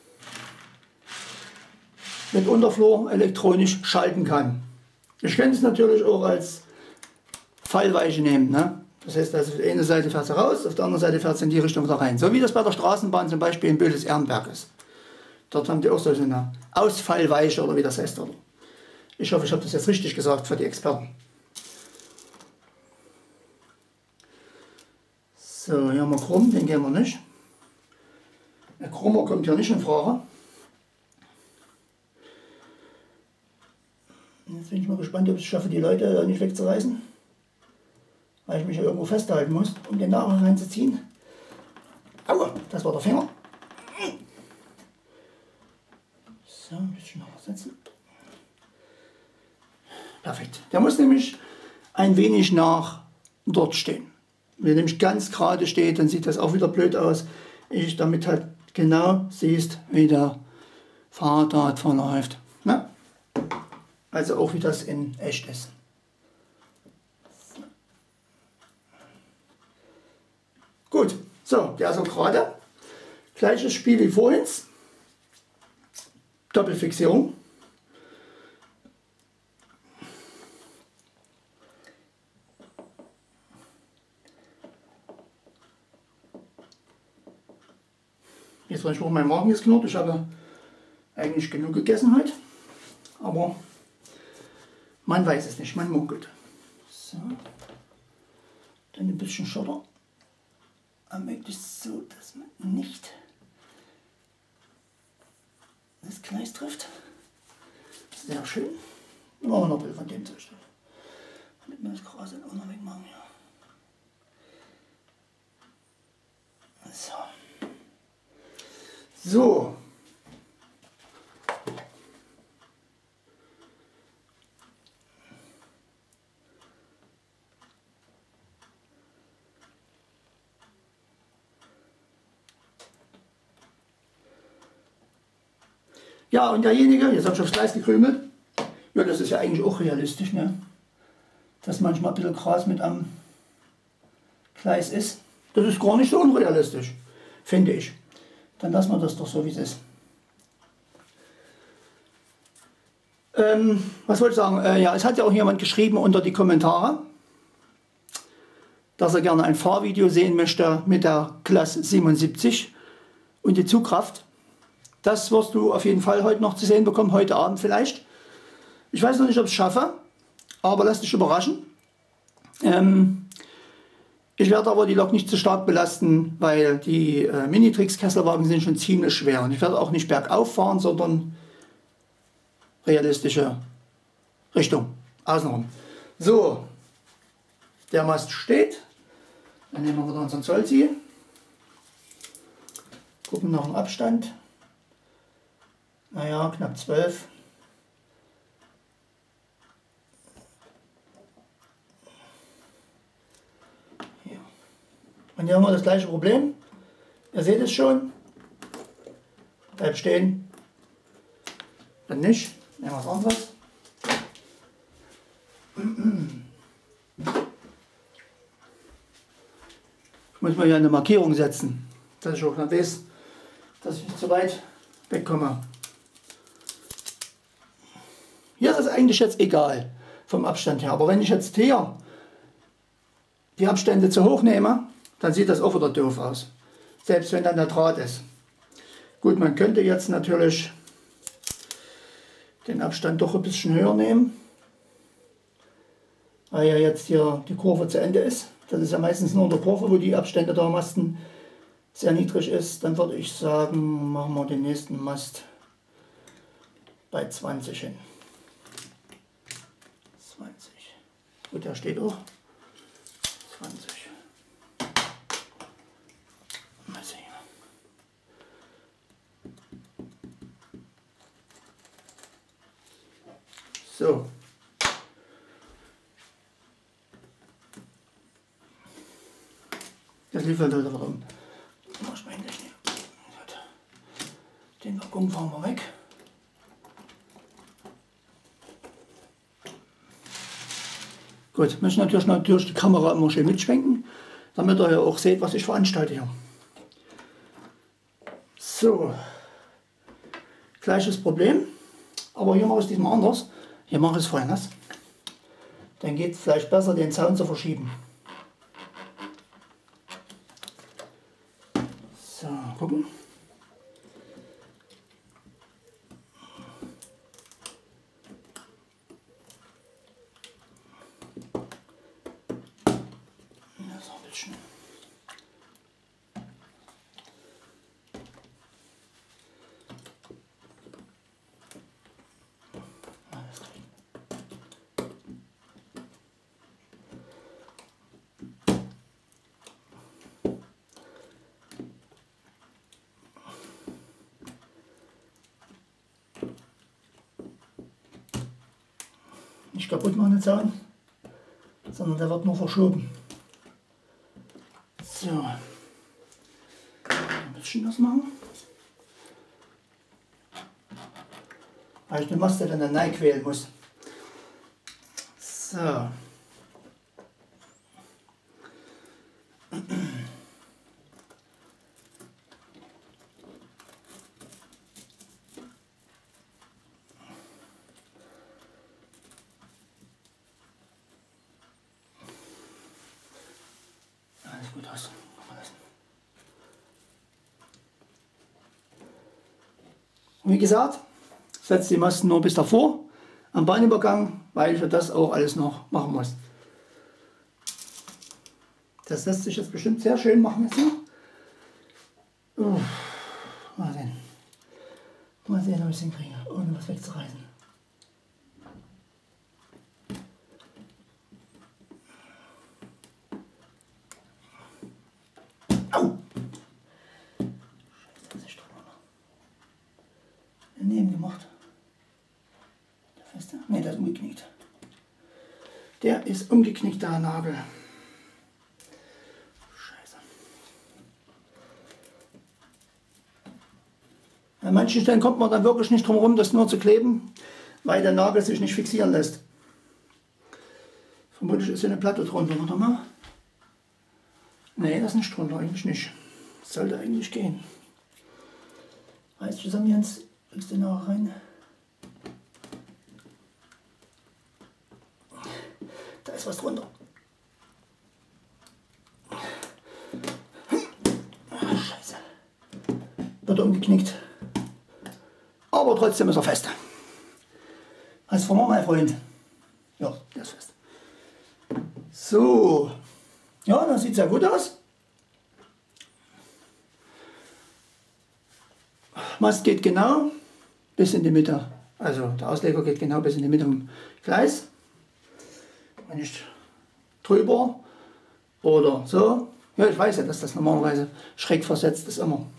mit Unterflur elektronisch schalten kann. Ich könnte es natürlich auch als Fallweiche nehmen. Ne? Das heißt, also auf der einen Seite fährt es raus, auf der anderen Seite fährt es in die Richtung wieder rein. So wie das bei der Straßenbahn zum Beispiel in Böhles-Ehrenberg ist. Dort haben die auch so eine Ausfallweiche oder wie das heißt. Oder? Ich hoffe, ich habe das jetzt richtig gesagt für die Experten. So, hier haben wir Chrom, den gehen wir nicht. Der Chromer kommt hier nicht in Frage. Jetzt bin ich mal gespannt, ob ich es schaffe, die Leute nicht wegzureißen. Weil ich mich ja irgendwo festhalten muss, um den Nagel reinzuziehen. Aua, das war der Finger. So, ein bisschen noch setzen. Perfekt. Der muss nämlich ein wenig nach dort stehen. Wenn er nämlich ganz gerade steht, dann sieht das auch wieder blöd aus. Ich damit halt genau siehst, wie der Fahrrad verläuft. Na? Also auch wie das in echt ist. So. Gut, so, der ist auch gerade. Gleiches Spiel wie vorhin. Doppelfixierung. Jetzt weiß ich, warum mein Magen jetzt knurrt. Ich habe eigentlich genug gegessen heute. Aber man weiß es nicht, man munkelt. So. Dann ein bisschen Schotter. Aber möglichst so, dass man nicht das Gleis trifft. Sehr schön. Machen wir noch ein Bild von dem Zeug. Damit wir das Gras auch noch wegmachen. Ja. So. So. Ja, und derjenige, jetzt habe ich aufs Gleis gekrümelt, ja, das ist ja eigentlich auch realistisch, ne? Dass manchmal ein bisschen Gras mit am Gleis ist. Das ist gar nicht so unrealistisch, finde ich. Dann lassen wir das doch so, wie es ist. Was wollte ich sagen? Ja, es hat ja auch jemand geschrieben unter die Kommentare, dass er gerne ein Fahrvideo sehen möchte mit der Class 77 und die Zugkraft. Das wirst du auf jeden Fall heute noch zu sehen bekommen, heute Abend vielleicht. Ich weiß noch nicht, ob ich es schaffe, aber lass dich überraschen. Ich werde aber die Lok nicht zu stark belasten, weil die Minitrix-Kesselwagen sind schon ziemlich schwer. Und ich werde auch nicht bergauf fahren, sondern realistische Richtung, außenrum. So, der Mast steht. Dann nehmen wir wieder unseren Zollziel. Gucken nach dem Abstand. Naja, knapp 12. Hier. Und hier haben wir das gleiche Problem. Ihr seht es schon. Bleibt stehen. Dann nicht. Nehmen wir was anderes. Ich muss mal hier eine Markierung setzen, dass ich auch noch weiß, dass ich nicht zu weit wegkomme. Hier ist es eigentlich jetzt egal vom Abstand her, aber wenn ich jetzt hier die Abstände zu hoch nehme, dann sieht das auch wieder doof aus, selbst wenn dann der Draht ist. Gut, man könnte jetzt natürlich den Abstand doch ein bisschen höher nehmen, weil ja jetzt hier die Kurve zu Ende ist. Das ist ja meistens nur in der Kurve, wo die Abstände der Masten sehr niedrig ist. Dann würde ich sagen, machen wir den nächsten Mast bei 20 hin. 20. Gut, der steht auch. 20. Mal sehen. So. Das lief halt wieder rum. Den Waggon fahren wir weg. Gut, müssen natürlich die Kamera immer schön mitschwenken, damit ihr ja auch seht, was ich veranstalte hier. So, gleiches Problem, aber hier mache ich es diesmal anders. Hier mache ich es folgendes. Dann geht es vielleicht besser, den Zaun zu verschieben. So, gucken. Das ist ein bisschen. Nicht kaputt machen den Zaun, sondern der wird nur verschoben. So, ein bisschen das machen. Weil ich den Mast dann reinquälen muss. So. Alles gut aus. Und wie gesagt, setzt die Masten nur bis davor am Bahnübergang, weil ich das auch alles noch machen muss. Das lässt sich jetzt bestimmt sehr schön machen jetzt hier. Mal sehen. Mal sehen, ob ich es hinkriege, ohne was wegzureißen. Au! Scheiße, was ist dran? Daneben gemacht. Der feste? Ne, der ist umgeknickt. Der ist umgeknickt, der Nagel. Scheiße. An manchen Stellen kommt man dann wirklich nicht drum herum, das nur zu kleben, weil der Nagel sich nicht fixieren lässt. Vermutlich ist hier eine Platte drunter, warte mal. Ne, das ist nicht drunter, eigentlich nicht. Das sollte eigentlich gehen. Reiß zusammen, Jens. Kriegst du den auch rein? Da ist was drunter. Scheiße. Wird umgeknickt. Aber trotzdem ist er fest. Hast du verloren, mein Freund? Ja, der ist fest. So. Ja, das sieht sehr gut aus. Mast geht genau bis in die Mitte. Also der Ausleger geht genau bis in die Mitte vom Gleis. Wenn ich drüber oder so. Ja, ich weiß ja, dass das normalerweise schräg versetzt ist immer.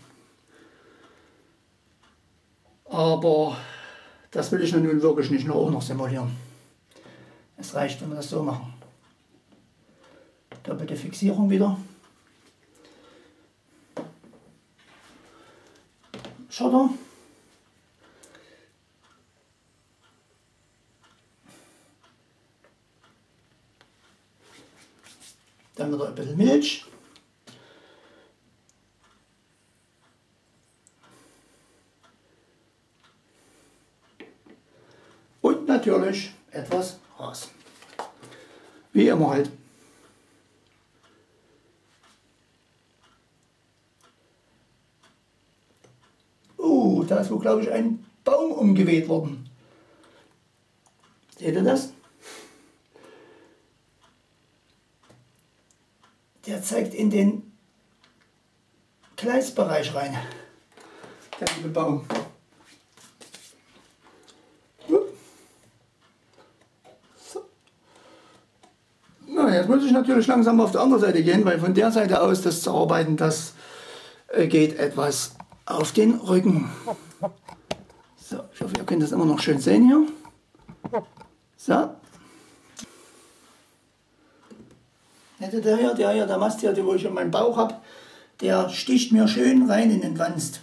Aber das will ich nun wirklich nicht nur auch noch simulieren. Es reicht, wenn wir das so machen. Doppelte Fixierung wieder. Schotter. Dann wieder ein bisschen Milch. Und natürlich etwas Rasen. Wie immer halt. Da ist wohl, glaube ich, ein Baum umgeweht worden. Seht ihr das? Der zeigt in den Gleisbereich rein, der liebe Baum. So. Na, jetzt muss ich natürlich langsam auf die andere Seite gehen, weil von der Seite aus das zu arbeiten, das geht etwas auf den Rücken. So, ich hoffe, ihr könnt das immer noch schön sehen hier. So. Der Mast hier, wo ich in meinem Bauch habe, der sticht mir schön rein in den Wanst.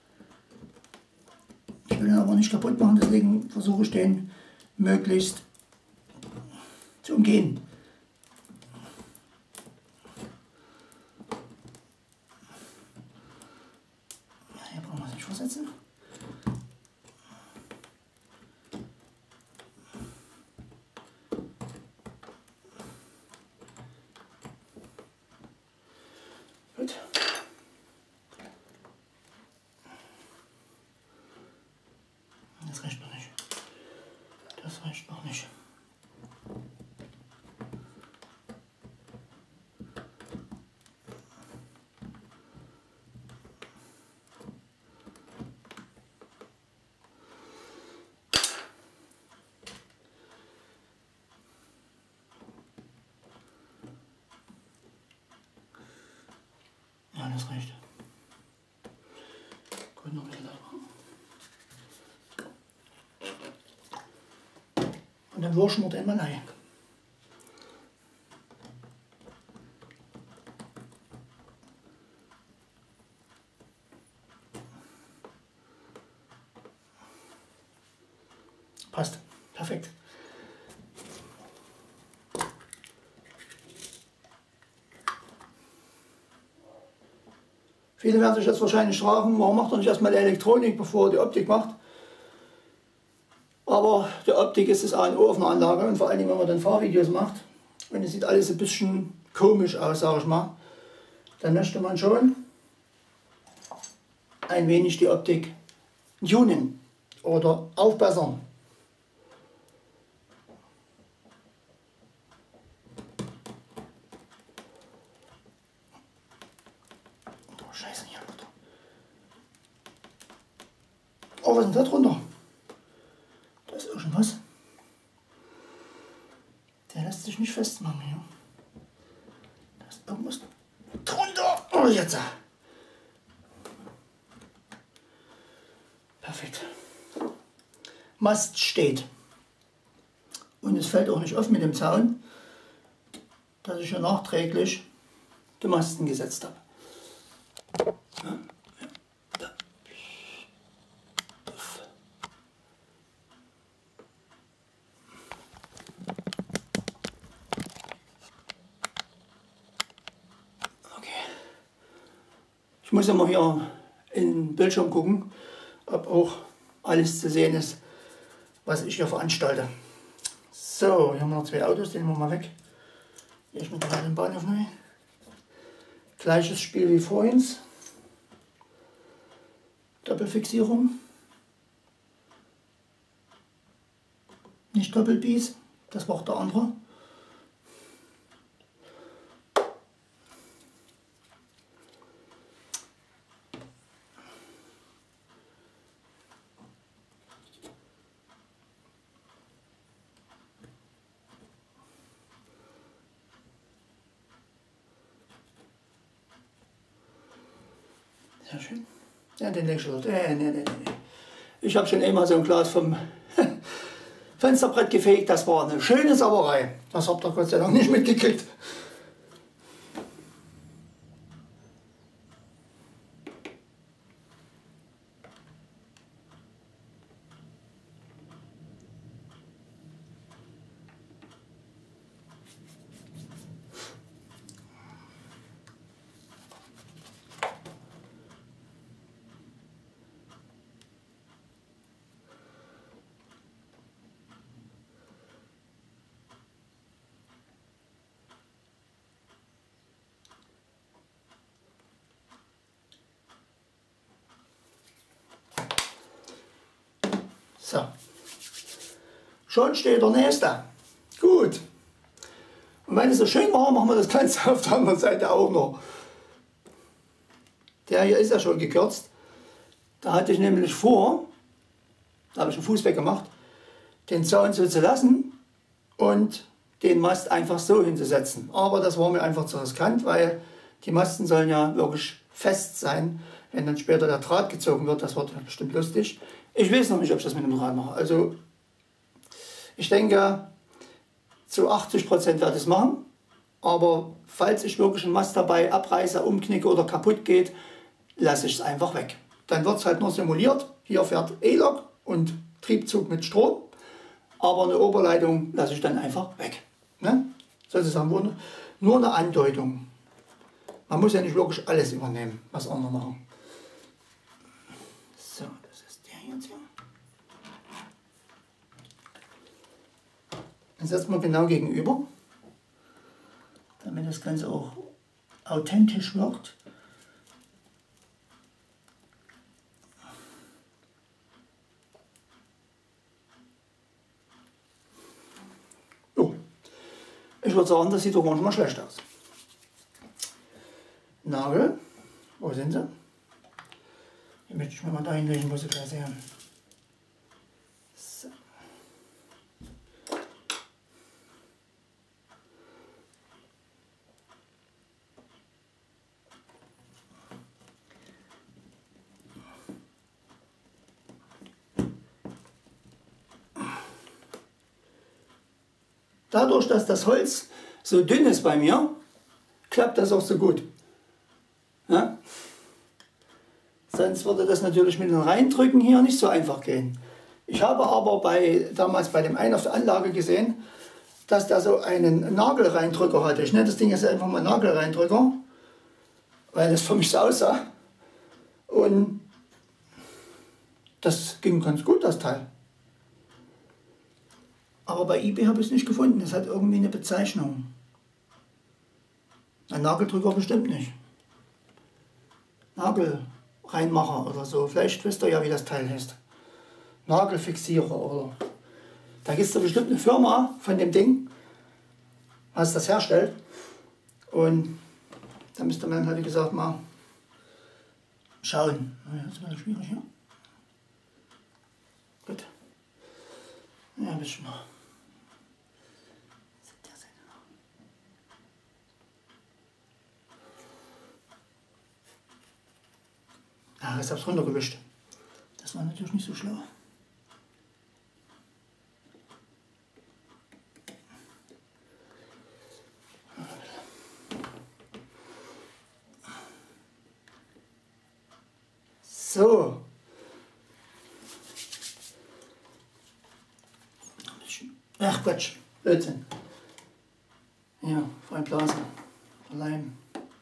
Ich will ihn aber nicht kaputt machen, deswegen versuche ich den möglichst zu umgehen. Hier brauchen wir es nicht versetzen. Gut. Das reicht noch nicht. Das reicht noch nicht. Ja, das reicht. Gut, noch ein bisschen lauter. Und dann wurschen wir den mal rein. Passt. Perfekt. Viele werden sich jetzt wahrscheinlich fragen, warum macht er nicht erstmal die Elektronik, bevor er die Optik macht. Aber die Optik ist das A und O auf einer Anlage und vor allem, wenn man dann Fahrvideos macht und es sieht alles ein bisschen komisch aus, sage ich mal, dann möchte man schon ein wenig die Optik tunen oder aufbessern. Oh, Scheiße, hier Leute. Oh, was ist denn da drunter? Da ist irgendwas. Der lässt sich nicht festmachen hier. Da ist irgendwas drunter. Oh, jetzt. Perfekt. Mast steht. Und es fällt auch nicht auf mit dem Zaun, dass ich hier nachträglich die Masten gesetzt habe. Ja. Da. Okay. Ich muss immer hier in den Bildschirm gucken, ob auch alles zu sehen ist, was ich hier veranstalte. So, hier haben wir noch zwei Autos, den nehmen wir mal weg. Hier ist mit dem Bahnhof neu. Gleiches Spiel wie vorhin. Doppelfixierung. Nicht Doppelbies, das war auch der andere. Sehr schön. Ja, den lege ich los. Nee. Ich habe schon einmal so ein Glas vom Fensterbrett gefegt. Das war eine schöne Sauerei. Das habt ihr Gott sei Dank nicht mitgekriegt. So, Schon steht der nächste. Gut. Und wenn es so schön war, machen wir das Ganze auf der anderen Seite auch noch. Der hier ist ja schon gekürzt. Da hatte ich nämlich vor, da habe ich einen Fuß weggemacht, den Zaun so zu lassen und den Mast einfach so hinzusetzen. Aber das war mir einfach zu riskant, weil die Masten sollen ja wirklich fest sein, wenn dann später der Draht gezogen wird. Das wird bestimmt lustig. Ich weiß noch nicht, ob ich das mit dem Draht mache. Also ich denke, zu 80% werde ich es machen. Aber falls ich wirklich einen Mast dabei abreiße, umknicke oder kaputt geht, lasse ich es einfach weg. Dann wird es halt nur simuliert. Hier fährt E-Lok und Triebzug mit Strom. Aber eine Oberleitung lasse ich dann einfach weg. Ne? Sozusagen nur eine Andeutung. Man muss ja nicht wirklich alles übernehmen, was andere machen. So, das ist der jetzt hier. Dann setzen wir genau gegenüber, damit das Ganze auch authentisch wirkt. So. Ich würde sagen, das sieht doch manchmal schlecht aus. Nagel, wo sind sie? Die möchte ich mir mal da hinlegen, wo sie gleich sehen. So. Dadurch, dass das Holz so dünn ist bei mir, klappt das auch so gut. Ja? Sonst würde das natürlich mit dem Reindrücken hier nicht so einfach gehen. Ich habe aber damals bei dem einen auf der Anlage gesehen, dass der so einen Nagelreindrücker hatte. Ich nenne das Ding jetzt einfach mal Nagelreindrücker, weil es für mich so aussah. Und das ging ganz gut, das Teil. Aber bei eBay habe ich es nicht gefunden. Es hat irgendwie eine Bezeichnung. Ein Nageldrücker bestimmt nicht. Nagelreinmacher oder so. Vielleicht wisst ihr ja, wie das Teil heißt. Nagelfixierer oder. Da gibt es da bestimmt eine Firma von dem Ding, was das herstellt. Und da müsste man halt, wie gesagt, mal schauen. Das ist mal schwierig, ja? Gut. Ja, ein bisschen noch. Ja, ich habe es runtergewischt. Das war natürlich nicht so schlau. So. Ach Quatsch, Blödsinn. Ja, Freiblasen, Leim.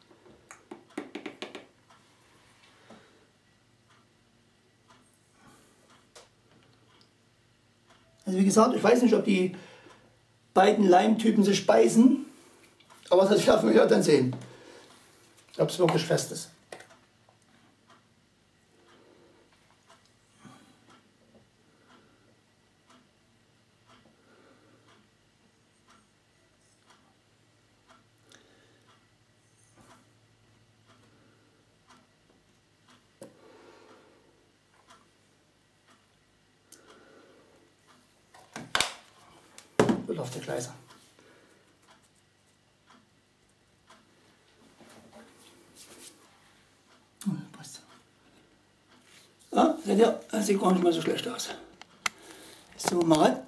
Also wie gesagt, ich weiß nicht, ob die beiden Leimtypen sich beißen, aber das werden wir ja dann sehen, ob es wirklich fest ist. Gut auf die Gleise. Passt. Ja, seht ihr, das sieht gar nicht mal so schlecht aus. So, mal.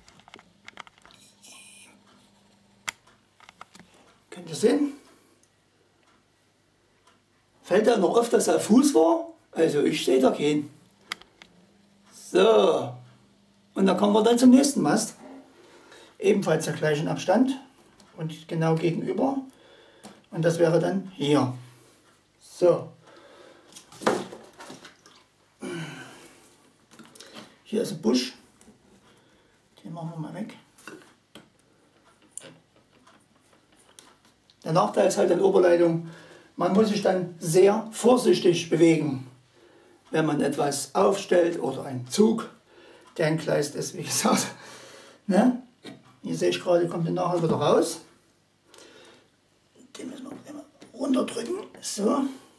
Könnt ihr sehen? Fällt da noch auf, dass er Fuß war? Also ich sehe da keinen. So. Und dann kommen wir dann zum nächsten Mast. Ebenfalls der gleichen Abstand und genau gegenüber. Und das wäre dann hier. So. Hier ist ein Busch. Den machen wir mal weg. Der Nachteil ist halt an Oberleitung, man muss sich dann sehr vorsichtig bewegen, wenn man etwas aufstellt oder einen Zug, der entgleist ist, wie gesagt. Ne? Hier sehe ich gerade, kommt der nachher wieder raus. Den müssen wir immer runterdrücken. So.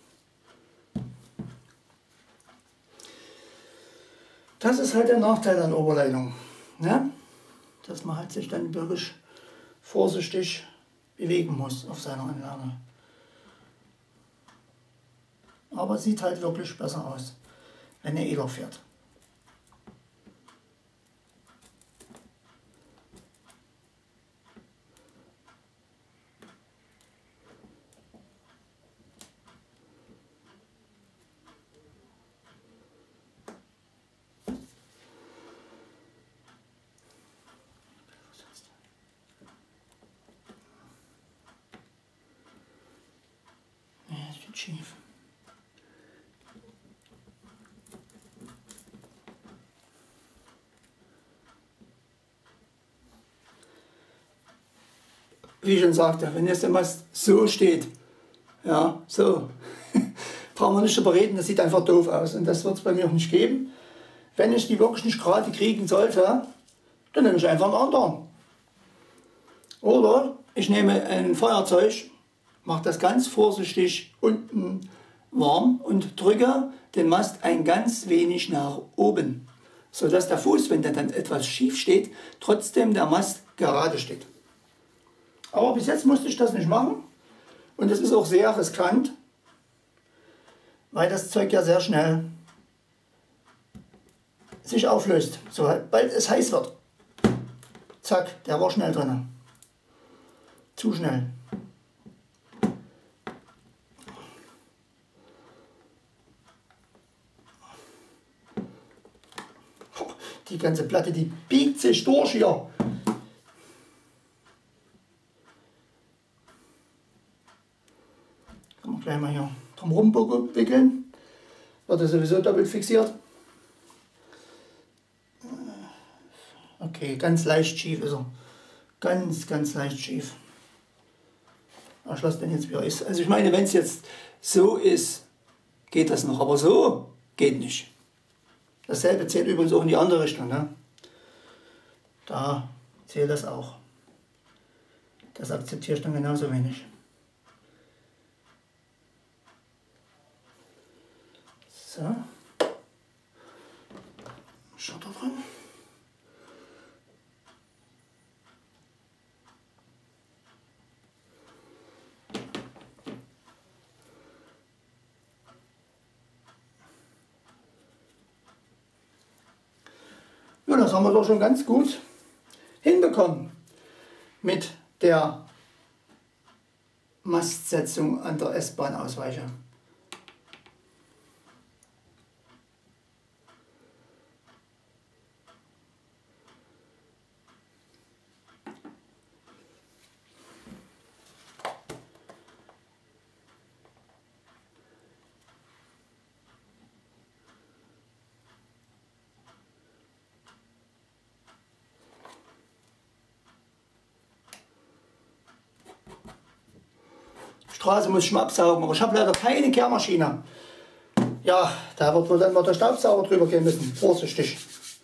Das ist halt der Nachteil an Oberleitung. Ne? Dass man halt sich dann wirklich vorsichtig bewegen muss auf seiner Anlage. Aber sieht halt wirklich besser aus, wenn er Eder fährt. Ja, das steht schief. Wie ich schon sagte, wenn jetzt der Mast so steht, ja, so, brauchen wir nicht drüber reden, das sieht einfach doof aus und das wird es bei mir auch nicht geben. Wenn ich die wirklich nicht gerade kriegen sollte, dann nehme ich einfach einen anderen. Oder ich nehme ein Feuerzeug, mache das ganz vorsichtig unten warm und drücke den Mast ein ganz wenig nach oben, sodass der Fuß, wenn der dann etwas schief steht, trotzdem der Mast gerade steht. Aber bis jetzt musste ich das nicht machen und es ist auch sehr riskant, weil das Zeug ja sehr schnell sich auflöst, sobald es heiß wird. Zack, der war schnell drin. Zu schnell. Die ganze Platte, die biegt sich durch hier. Kann man gleich mal hier drum rumwickeln. Wird er sowieso doppelt fixiert. Okay, ganz leicht schief ist er. Ganz leicht schief. Ich lasse den jetzt, wie er ist. Also ich meine, wenn es jetzt so ist, geht das noch. Aber so geht nicht. Dasselbe zählt übrigens auch in die andere Richtung. Ne? Da zählt das auch. Das akzeptiere ich dann genauso wenig. So. Schotter dran. Ja, das haben wir doch schon ganz gut hinbekommen mit der Mastsetzung an der S-Bahn-Ausweiche. Straße muss ich mal absaugen, aber ich habe leider keine Kehrmaschine. Ja, da wird wohl dann mal der Staubsauger drüber gehen müssen. Vorsichtig.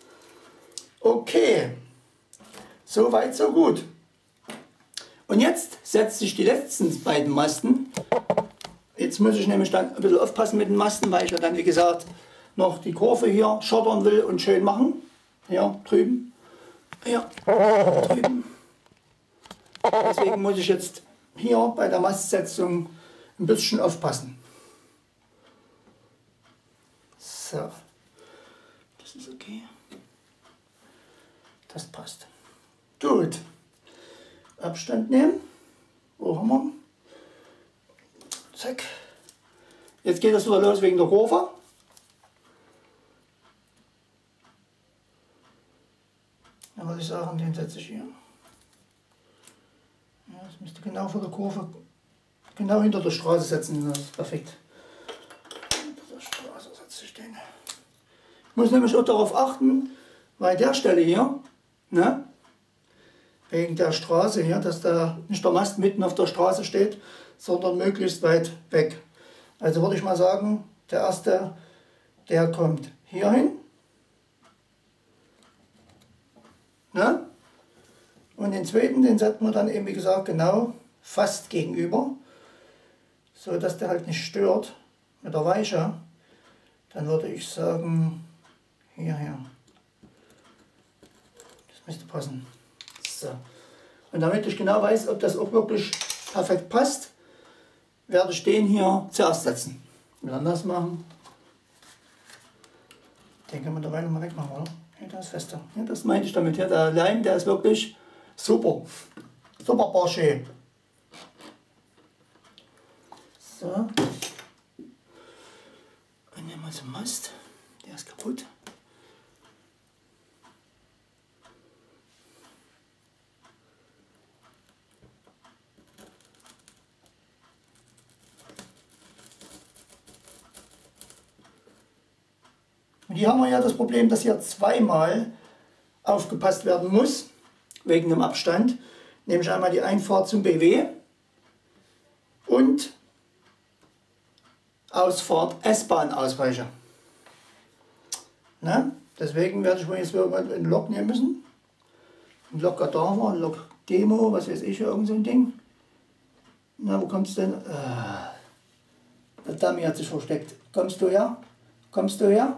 Okay, so weit, so gut. Und jetzt setzt sich die letzten beiden Masten. Jetzt muss ich nämlich dann ein bisschen aufpassen mit den Masten, weil ich ja dann, wie gesagt, noch die Kurve hier schottern will und schön machen. Hier drüben. Hier drüben. Deswegen muss ich jetzt hier bei der Mastsetzung ein bisschen aufpassen. So, das ist okay. Das passt. Gut. Abstand nehmen. Wo haben wir? Zack. Jetzt geht das wieder los wegen der Kurve. Dann würde ich sagen, den setze ich hier. Ja, das müsste genau vor der Kurve, genau hinter der Straße setzen. Das ist perfekt. Hinter der Straße setze ich den. Ich muss nämlich auch darauf achten, bei der Stelle hier, ne, wegen der Straße hier, dass da nicht der Mast mitten auf der Straße steht, sondern möglichst weit weg. Also würde ich mal sagen, der erste, der kommt hier hin. Ne? Und den zweiten, den setzen wir dann eben, wie gesagt, genau fast gegenüber, so dass der halt nicht stört mit der Weiche. Dann würde ich sagen, hierher. Das müsste passen. So. Und damit ich genau weiß, ob das auch wirklich perfekt passt, werde ich den hier zuerst setzen. Wieder das machen. Den können wir dabei nochmal wegmachen, oder? Ja, der ist fester. Ja, das meinte ich damit. Ja, der Leim, der ist wirklich super. Super Parché. So. Und nehmen wir so einen Mast. Der ist kaputt. Und hier haben wir ja das Problem, dass hier zweimal aufgepasst werden muss, wegen dem Abstand. Nämlich einmal die Einfahrt zum BW und Ausfahrt S-Bahn-Ausweiche. Deswegen werde ich mir jetzt einen Lok nehmen müssen. Ein Lok Kadaver, ein Lok Demo, was weiß ich, irgend so ein Ding. Na, wo kommst du denn? Der Dummy hat sich versteckt. Kommst du her? Kommst du her?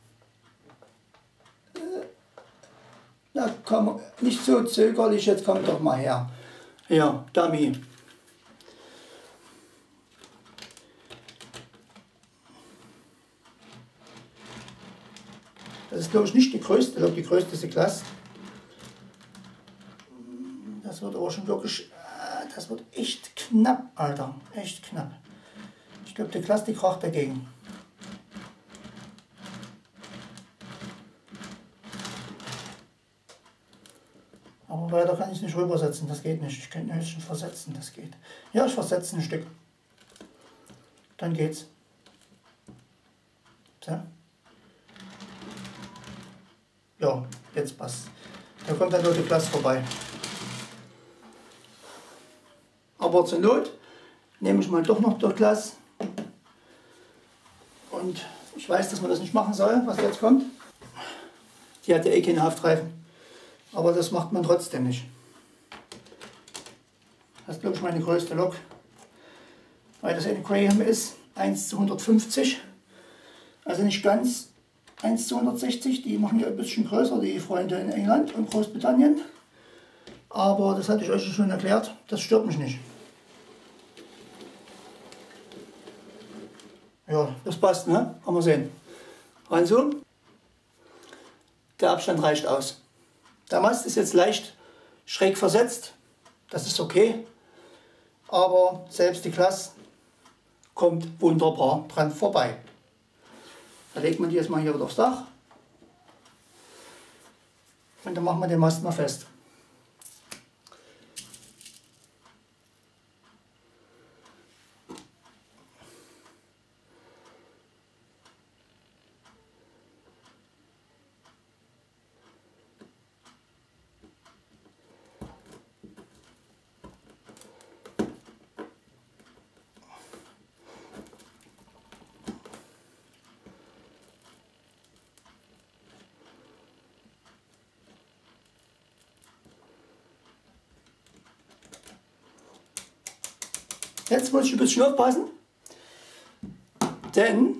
Na komm, nicht so zögerlich, jetzt komm doch mal her. Ja, Dummy. Das ist, glaube ich, nicht die größte Lok, die größte ist die Klasse. Das wird aber schon wirklich, das wird echt knapp, Alter, echt knapp. Ich glaube, die Klasse, die kracht dagegen. Aber weiter kann ich nicht rübersetzen, das geht nicht. Ich könnte höchstens versetzen, das geht. Ja, ich versetze ein Stück. Dann geht's. So. Ja, jetzt passt. Da kommt dann nur die Klasse vorbei. Aber zur Not nehme ich mal doch noch die Klasse. Und ich weiß, dass man das nicht machen soll, was jetzt kommt. Die hat ja eh keine Haftreifen. Aber das macht man trotzdem nicht. Das ist, glaube ich, meine größte Lok. Weil das eine Graham ist, 1:150. Also nicht ganz 1:160. Die machen ja ein bisschen größer, die Freunde in England und Großbritannien. Aber das hatte ich euch schon erklärt, das stört mich nicht. Ja, das passt, ne? Haben wir sehen. Also, der Abstand reicht aus. Der Mast ist jetzt leicht schräg versetzt, das ist okay, aber selbst die Klasse kommt wunderbar dran vorbei. Da legt man die jetzt mal hier wieder aufs Dach und dann machen wir den Mast mal fest. Jetzt muss ich ein bisschen aufpassen, denn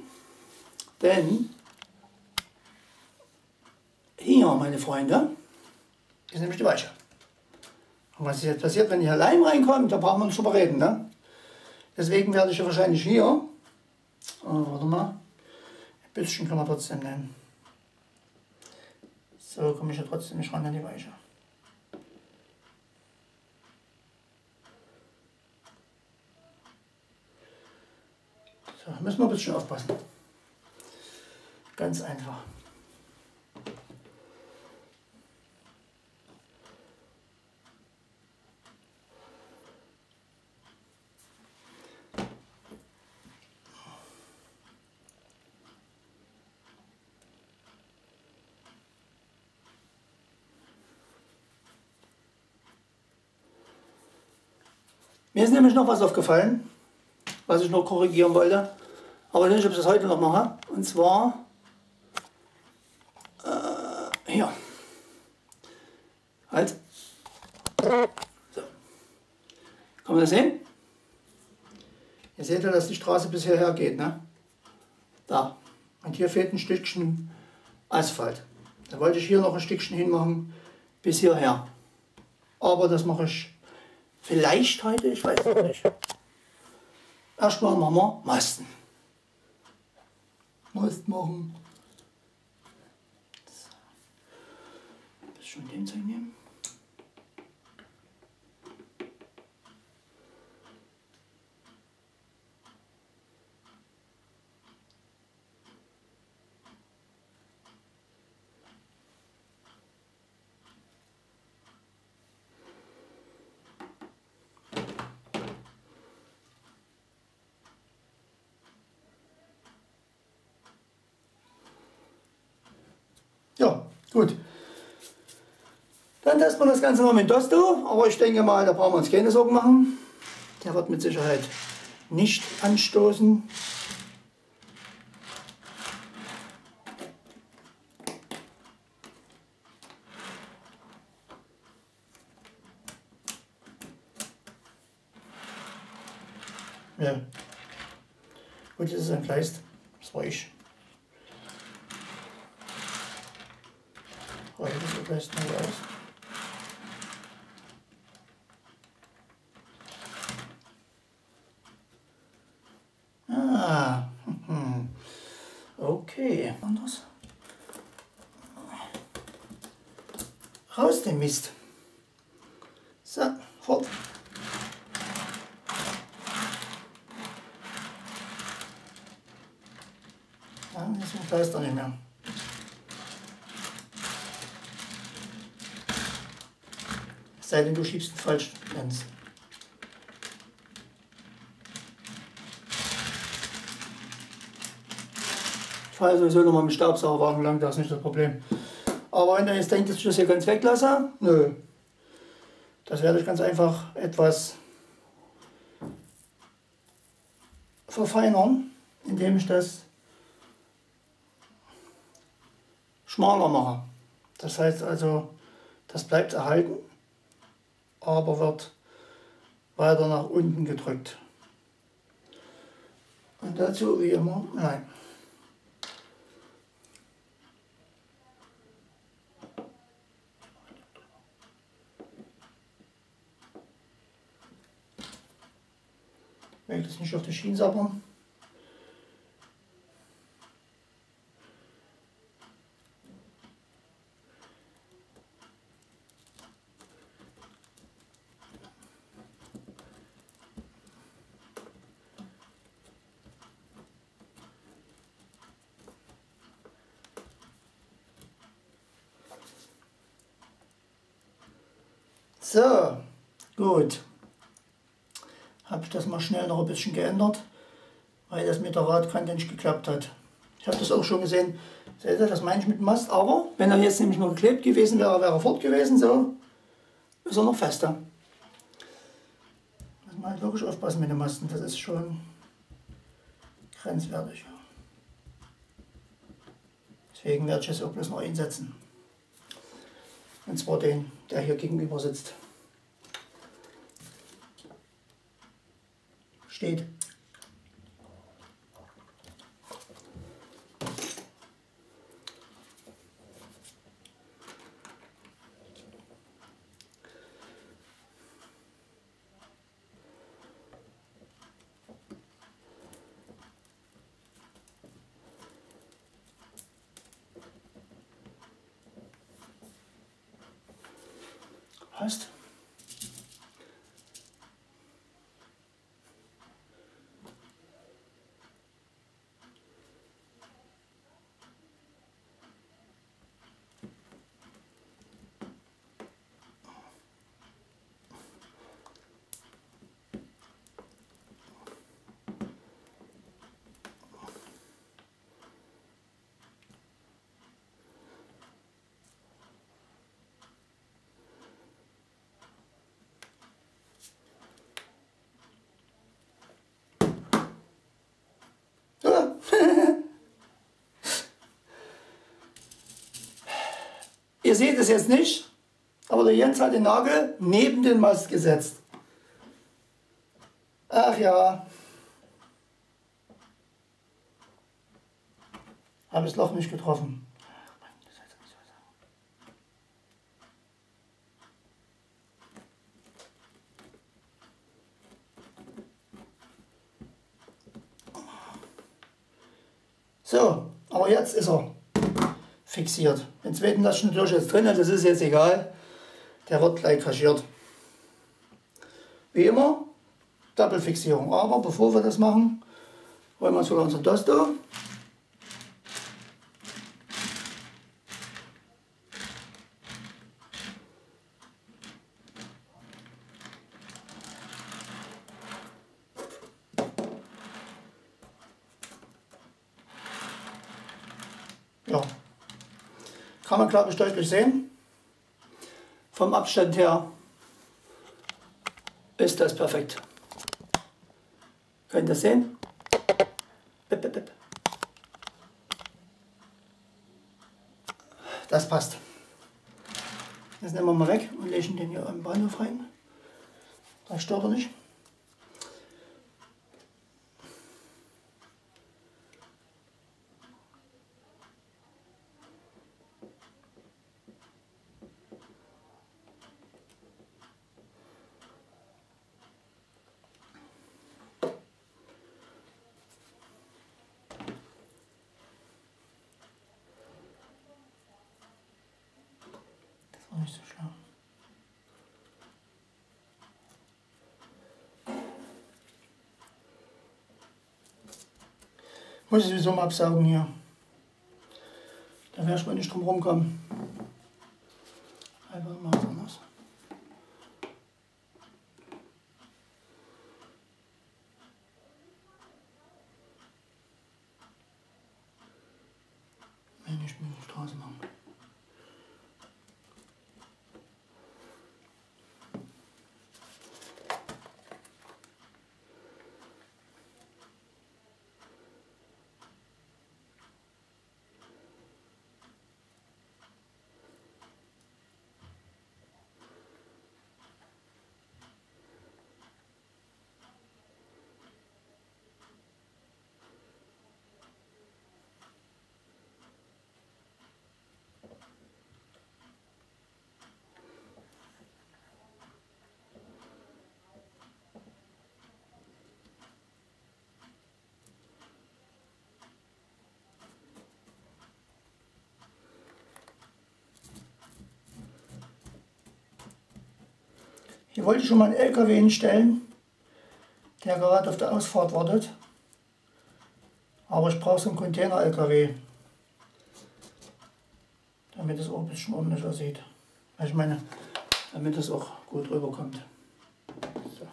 hier, meine Freunde, ist nämlich die Weiche. Und was jetzt passiert, wenn hier Leim reinkommt, da brauchen wir nicht drüber reden. Ne? Deswegen werde ich ja wahrscheinlich hier, warte mal, ein bisschen kann man trotzdem nehmen. So komme ich ja trotzdem nicht ran an die Weiche. So, müssen wir ein bisschen aufpassen. Ganz einfach. Mir ist nämlich noch was aufgefallen, was ich noch korrigieren wollte. Aber ich weiß nicht, ob ich das heute noch mache. Und zwar hier. Halt. So. Kann man das sehen? Ihr seht ja, dass die Straße bis hierher geht, ne? Da. Und hier fehlt ein Stückchen Asphalt. Da wollte ich hier noch ein Stückchen hinmachen bis hierher. Aber das mache ich vielleicht heute, ich weiß es nicht. Erstmal machen wir Masten. Mast machen. So. Ein bisschen den Zeug nehmen. Ja, gut. Dann testen wir das Ganze mal mit Dosto, aber ich denke mal, da brauchen wir uns keine Sorgen machen. Der wird mit Sicherheit nicht anstoßen. Ja. Gut, das ist ein Kleist. Das war ich. Das sieht gleich neu aus. Ah, okay. Anders. Raus den Mist. So, fort. Ja, jetzt ist ein Kleister nicht mehr. Es sei denn, du schiebst ihn falsch, Jens. Ich fahre sowieso nochmal mit Staubsaugerwagen lang, das ist nicht das Problem. Aber wenn ihr jetzt denkt, dass ich das hier ganz weglasse, nö. Das werde ich ganz einfach etwas verfeinern, indem ich das schmaler mache. Das heißt also, das bleibt erhalten, aber wird weiter nach unten gedrückt. Und dazu wie immer, nein. Ich will das nicht auf die Schienen sabbern. So, gut. Habe ich das mal schnell noch ein bisschen geändert, weil das mit der Radkante nicht geklappt hat. Ich habe das auch schon gesehen. Seht ihr, das meine ich mit dem Mast, aber wenn er jetzt nämlich noch geklebt gewesen wäre, wäre er fort gewesen. So ist er noch fester. Muss man halt wirklich aufpassen mit den Masten, das ist schon grenzwertig. Deswegen werde ich jetzt auch bloß noch einsetzen. Und zwar den, der hier gegenüber sitzt. Steht. Passt. Ihr seht es jetzt nicht, aber Aber der Jens hat den Nagel neben den Mast gesetzt. Ach ja. Habe das Loch nicht getroffen. So, aber jetzt ist er fixiert. Den zweiten lasse ich natürlich jetzt drin, das ist jetzt egal. Der wird gleich kaschiert. Wie immer, Doppelfixierung. Aber bevor wir das machen, holen wir uns wieder unser Dosto. Ja, kann man glaube ich deutlich sehen. Vom Abstand her ist das perfekt. Könnt ihr das sehen? Bip, bip, bip. Das passt. Jetzt nehmen wir mal weg und legen den hier im Bahnhof rein. Das stört er nicht. Nicht so schlau. Muss ich sowieso mal absaugen hier. Da werde ich mal nicht drum rumkommen. Einfach mal anders. Wenn ich mir die Straße machen. Hier wollte ich schon mal einen LKW hinstellen, der gerade auf der Ausfahrt wartet. Aber ich brauche so einen Container-LKW, damit es auch ein bisschen ordentlich aussieht. Ich meine, damit es auch gut rüberkommt. So,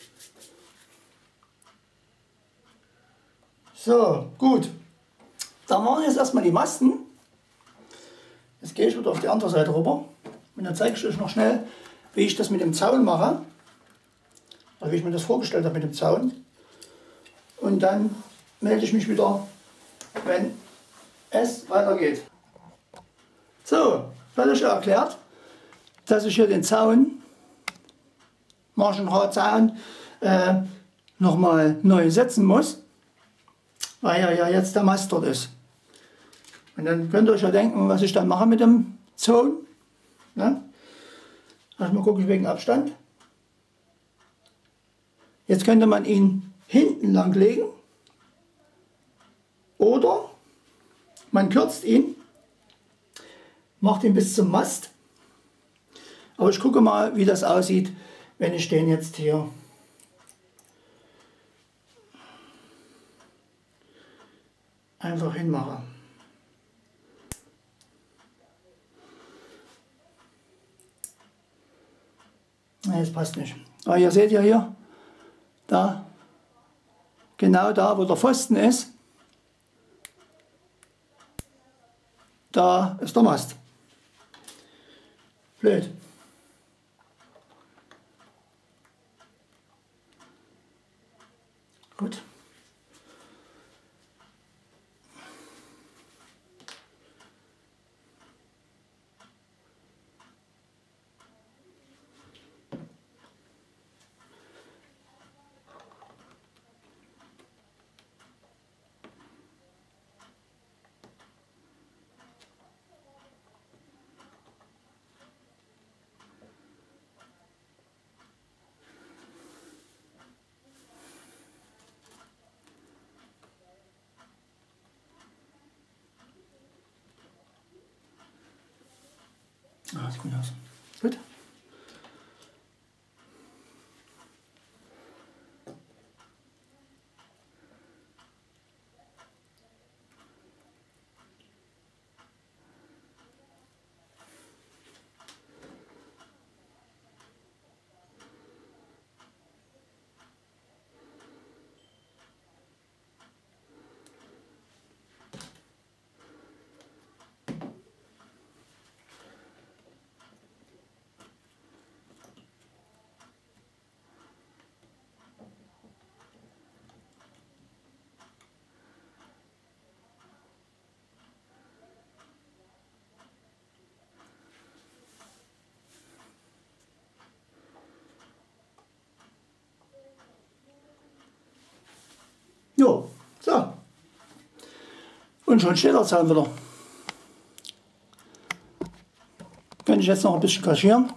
so gut. Dann waren jetzt erstmal die Masten. Jetzt gehe ich wieder auf die andere Seite rüber. Und dann zeige ich euch noch schnell, wie ich das mit dem Zaun mache. Oder wie ich mir das vorgestellt habe mit dem Zaun. Und dann melde ich mich wieder, wenn es weitergeht. So, habe ich ja erklärt, dass ich hier den Zaun, Marschendrahtzaun, nochmal neu setzen muss, weil ja jetzt der Mast dort ist. Und dann könnt ihr euch ja denken, was ich dann mache mit dem Zaun. Ne? Erstmal gucke ich wegen Abstand. Jetzt könnte man ihn hinten lang legen oder man kürzt ihn, macht ihn bis zum Mast. Aber ich gucke mal, wie das aussieht, wenn ich den jetzt hier einfach hinmache. Nee, das passt nicht. Aber ihr seht ja hier, da, genau da, wo der Pfosten ist, da ist der Mast. Blöd. Gut. Ah, sieht gut aus. Gut. Jo, so. Und schon steht der Zaun wieder. Könnte ich jetzt noch ein bisschen kaschieren.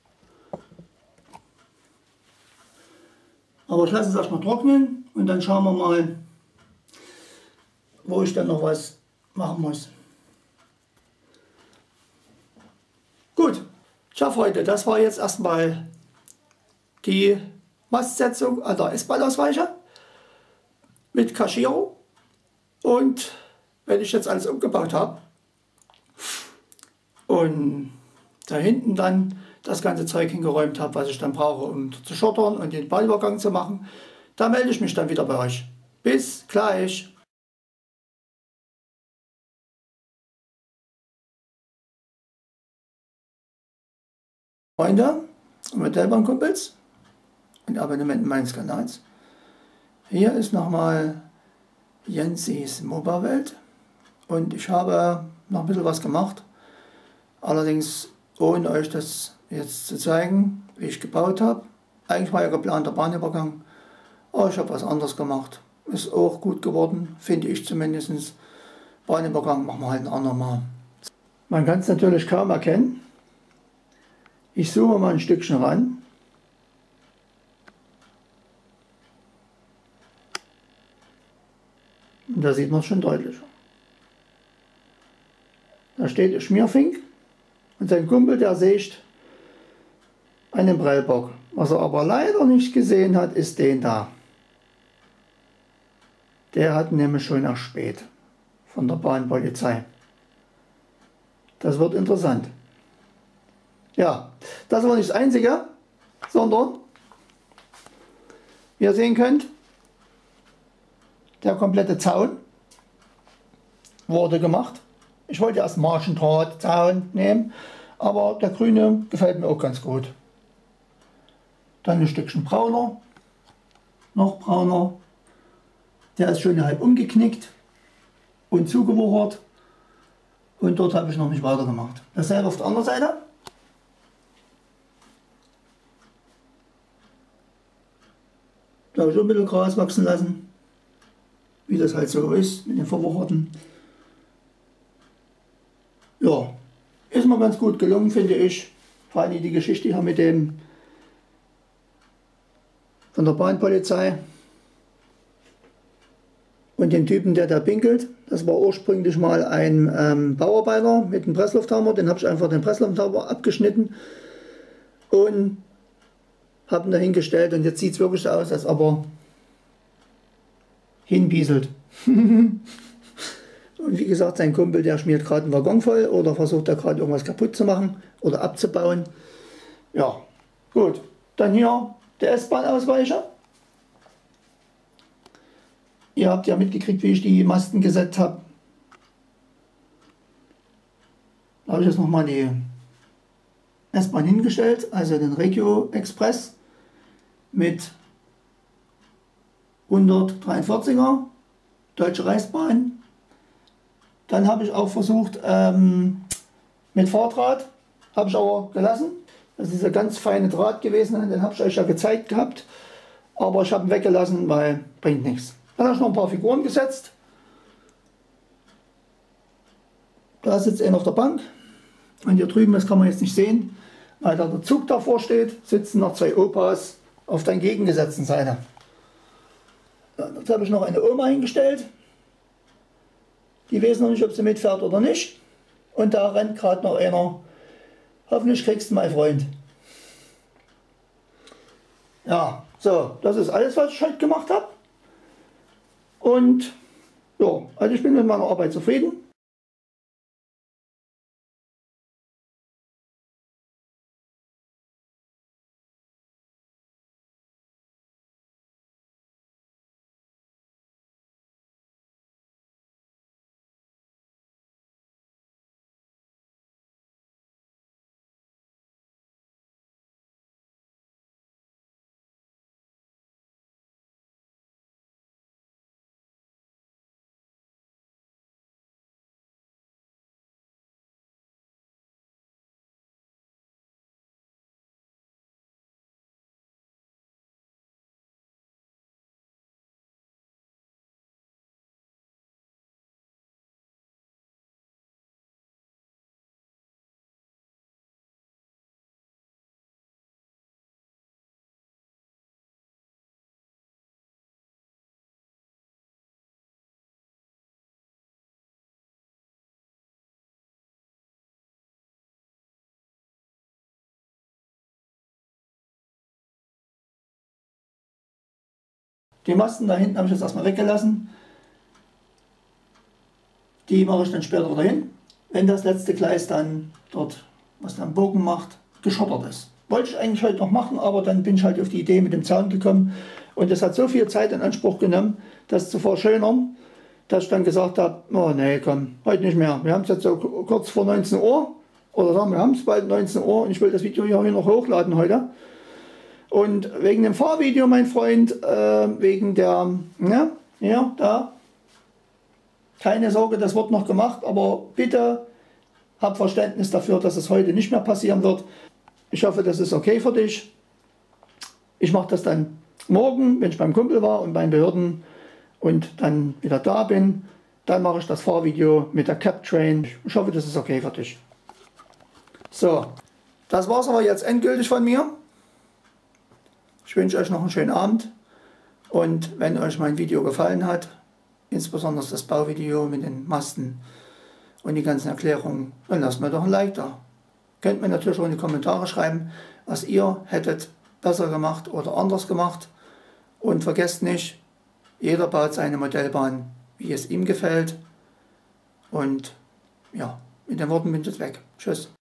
Aber ich lasse es erstmal trocknen und dann schauen wir mal, wo ich dann noch was machen muss. Gut, tja Freunde, das war jetzt erstmal die Mastsetzung an der S-Bahn-Ausweiche mit Kaschierung. Und wenn ich jetzt alles umgebaut habe und da hinten dann das ganze Zeug hingeräumt habe, was ich dann brauche, um zu schottern und den Bahnübergang zu machen, da melde ich mich dann wieder bei euch. Bis gleich! Freunde und Modellbahnkumpels und Abonnenten meines Kanals. Hier ist nochmal Jensis Mobawelt und ich habe noch ein bisschen was gemacht, allerdings ohne euch das jetzt zu zeigen, wie ich gebaut habe. Eigentlich war ja geplanter Bahnübergang, aber ich habe was anderes gemacht. Ist auch gut geworden, finde ich zumindest. Bahnübergang machen wir halt ein andermal. Man kann es natürlich kaum erkennen. Ich zoome mal ein Stückchen ran. Und da sieht man es schon deutlicher. Da steht der Schmierfink und sein Kumpel, der sägt einen Prellbock. Was er aber leider nicht gesehen hat, ist den da. Der hat nämlich schon erspäht von der Bahnpolizei. Das wird interessant. Ja, das war nicht das Einzige, sondern, wie ihr sehen könnt, der komplette Zaun wurde gemacht. Ich wollte erst Marschendrahtzaun nehmen, aber der grüne gefällt mir auch ganz gut. Dann ein Stückchen brauner, noch brauner. Der ist schon halb umgeknickt und zugewuchert. Und dort habe ich noch nicht weitergemacht. Dasselbe auf der anderen Seite. Da habe ich auch ein bisschen Gras wachsen lassen, wie das halt so ist mit den Verwucherten. Ja, ist mir ganz gut gelungen, finde ich. Vor allem die Geschichte hier mit dem von der Bahnpolizei und dem Typen, der da pinkelt. Das war ursprünglich mal ein Bauarbeiter mit einem Presslufthammer. Den habe ich einfach den Presslufthammer abgeschnitten und habe ihn da hingestellt. Und jetzt sieht es wirklich so aus, als ob er hinbieselt. Und wie gesagt, sein Kumpel, der schmiert gerade einen Waggon voll oder versucht da gerade irgendwas kaputt zu machen oder abzubauen. Ja, gut. Dann hier der S-Bahn-Ausweicher. Ihr habt ja mitgekriegt, wie ich die Masten gesetzt habe. Da habe ich jetzt nochmal die S-Bahn hingestellt, also den Regio Express mit 143er, Deutsche Reichsbahn. Dann habe ich auch versucht mit Fahrdraht, habe ich aber gelassen. Das ist dieser ganz feine Draht gewesen, den habe ich euch ja gezeigt gehabt. Aber ich habe ihn weggelassen, weil bringt nichts. Dann habe ich noch ein paar Figuren gesetzt. Da sitzt einer auf der Bank. Und hier drüben, das kann man jetzt nicht sehen, weil da der Zug davor steht, sitzen noch zwei Opas auf der entgegengesetzten Seite. Jetzt habe ich noch eine Oma hingestellt. Die weiß noch nicht, ob sie mitfährt oder nicht. Und da rennt gerade noch einer Hoffentlich kriegst du mein Freund. Ja, so, das ist alles, was ich heute gemacht habe. Und ja, also ich bin mit meiner Arbeit zufrieden. Die Masten da hinten habe ich jetzt erstmal weggelassen. Die mache ich dann später wieder hin, wenn das letzte Gleis dann dort, was dann Bogen macht, geschottert ist. Wollte ich eigentlich heute noch machen, aber dann bin ich halt auf die Idee mit dem Zaun gekommen. Und das hat so viel Zeit in Anspruch genommen, das zu verschönern, dass ich dann gesagt habe, oh nee, komm, heute nicht mehr. Wir haben es jetzt so kurz vor 19 Uhr, oder sagen wir haben es bald 19 Uhr und ich will das Video hier noch hochladen heute. Und wegen dem Fahrvideo, mein Freund, wegen der, ja, da, keine Sorge, das wird noch gemacht, aber bitte hab Verständnis dafür, dass es heute nicht mehr passieren wird. Ich hoffe, das ist okay für dich. Ich mache das dann morgen, wenn ich beim Kumpel war und bei den Behörden und dann wieder da bin. Dann mache ich das Fahrvideo mit der Cap-Train. Ich hoffe, das ist okay für dich. So, das war es aber jetzt endgültig von mir. Ich wünsche euch noch einen schönen Abend und wenn euch mein Video gefallen hat, insbesondere das Bauvideo mit den Masten und die ganzen Erklärungen, dann lasst mir doch ein Like da. Könnt mir natürlich auch in die Kommentare schreiben, was ihr hättet besser gemacht oder anders gemacht. Und vergesst nicht, jeder baut seine Modellbahn, wie es ihm gefällt. Und ja, mit den Worten bin ich jetzt weg. Tschüss.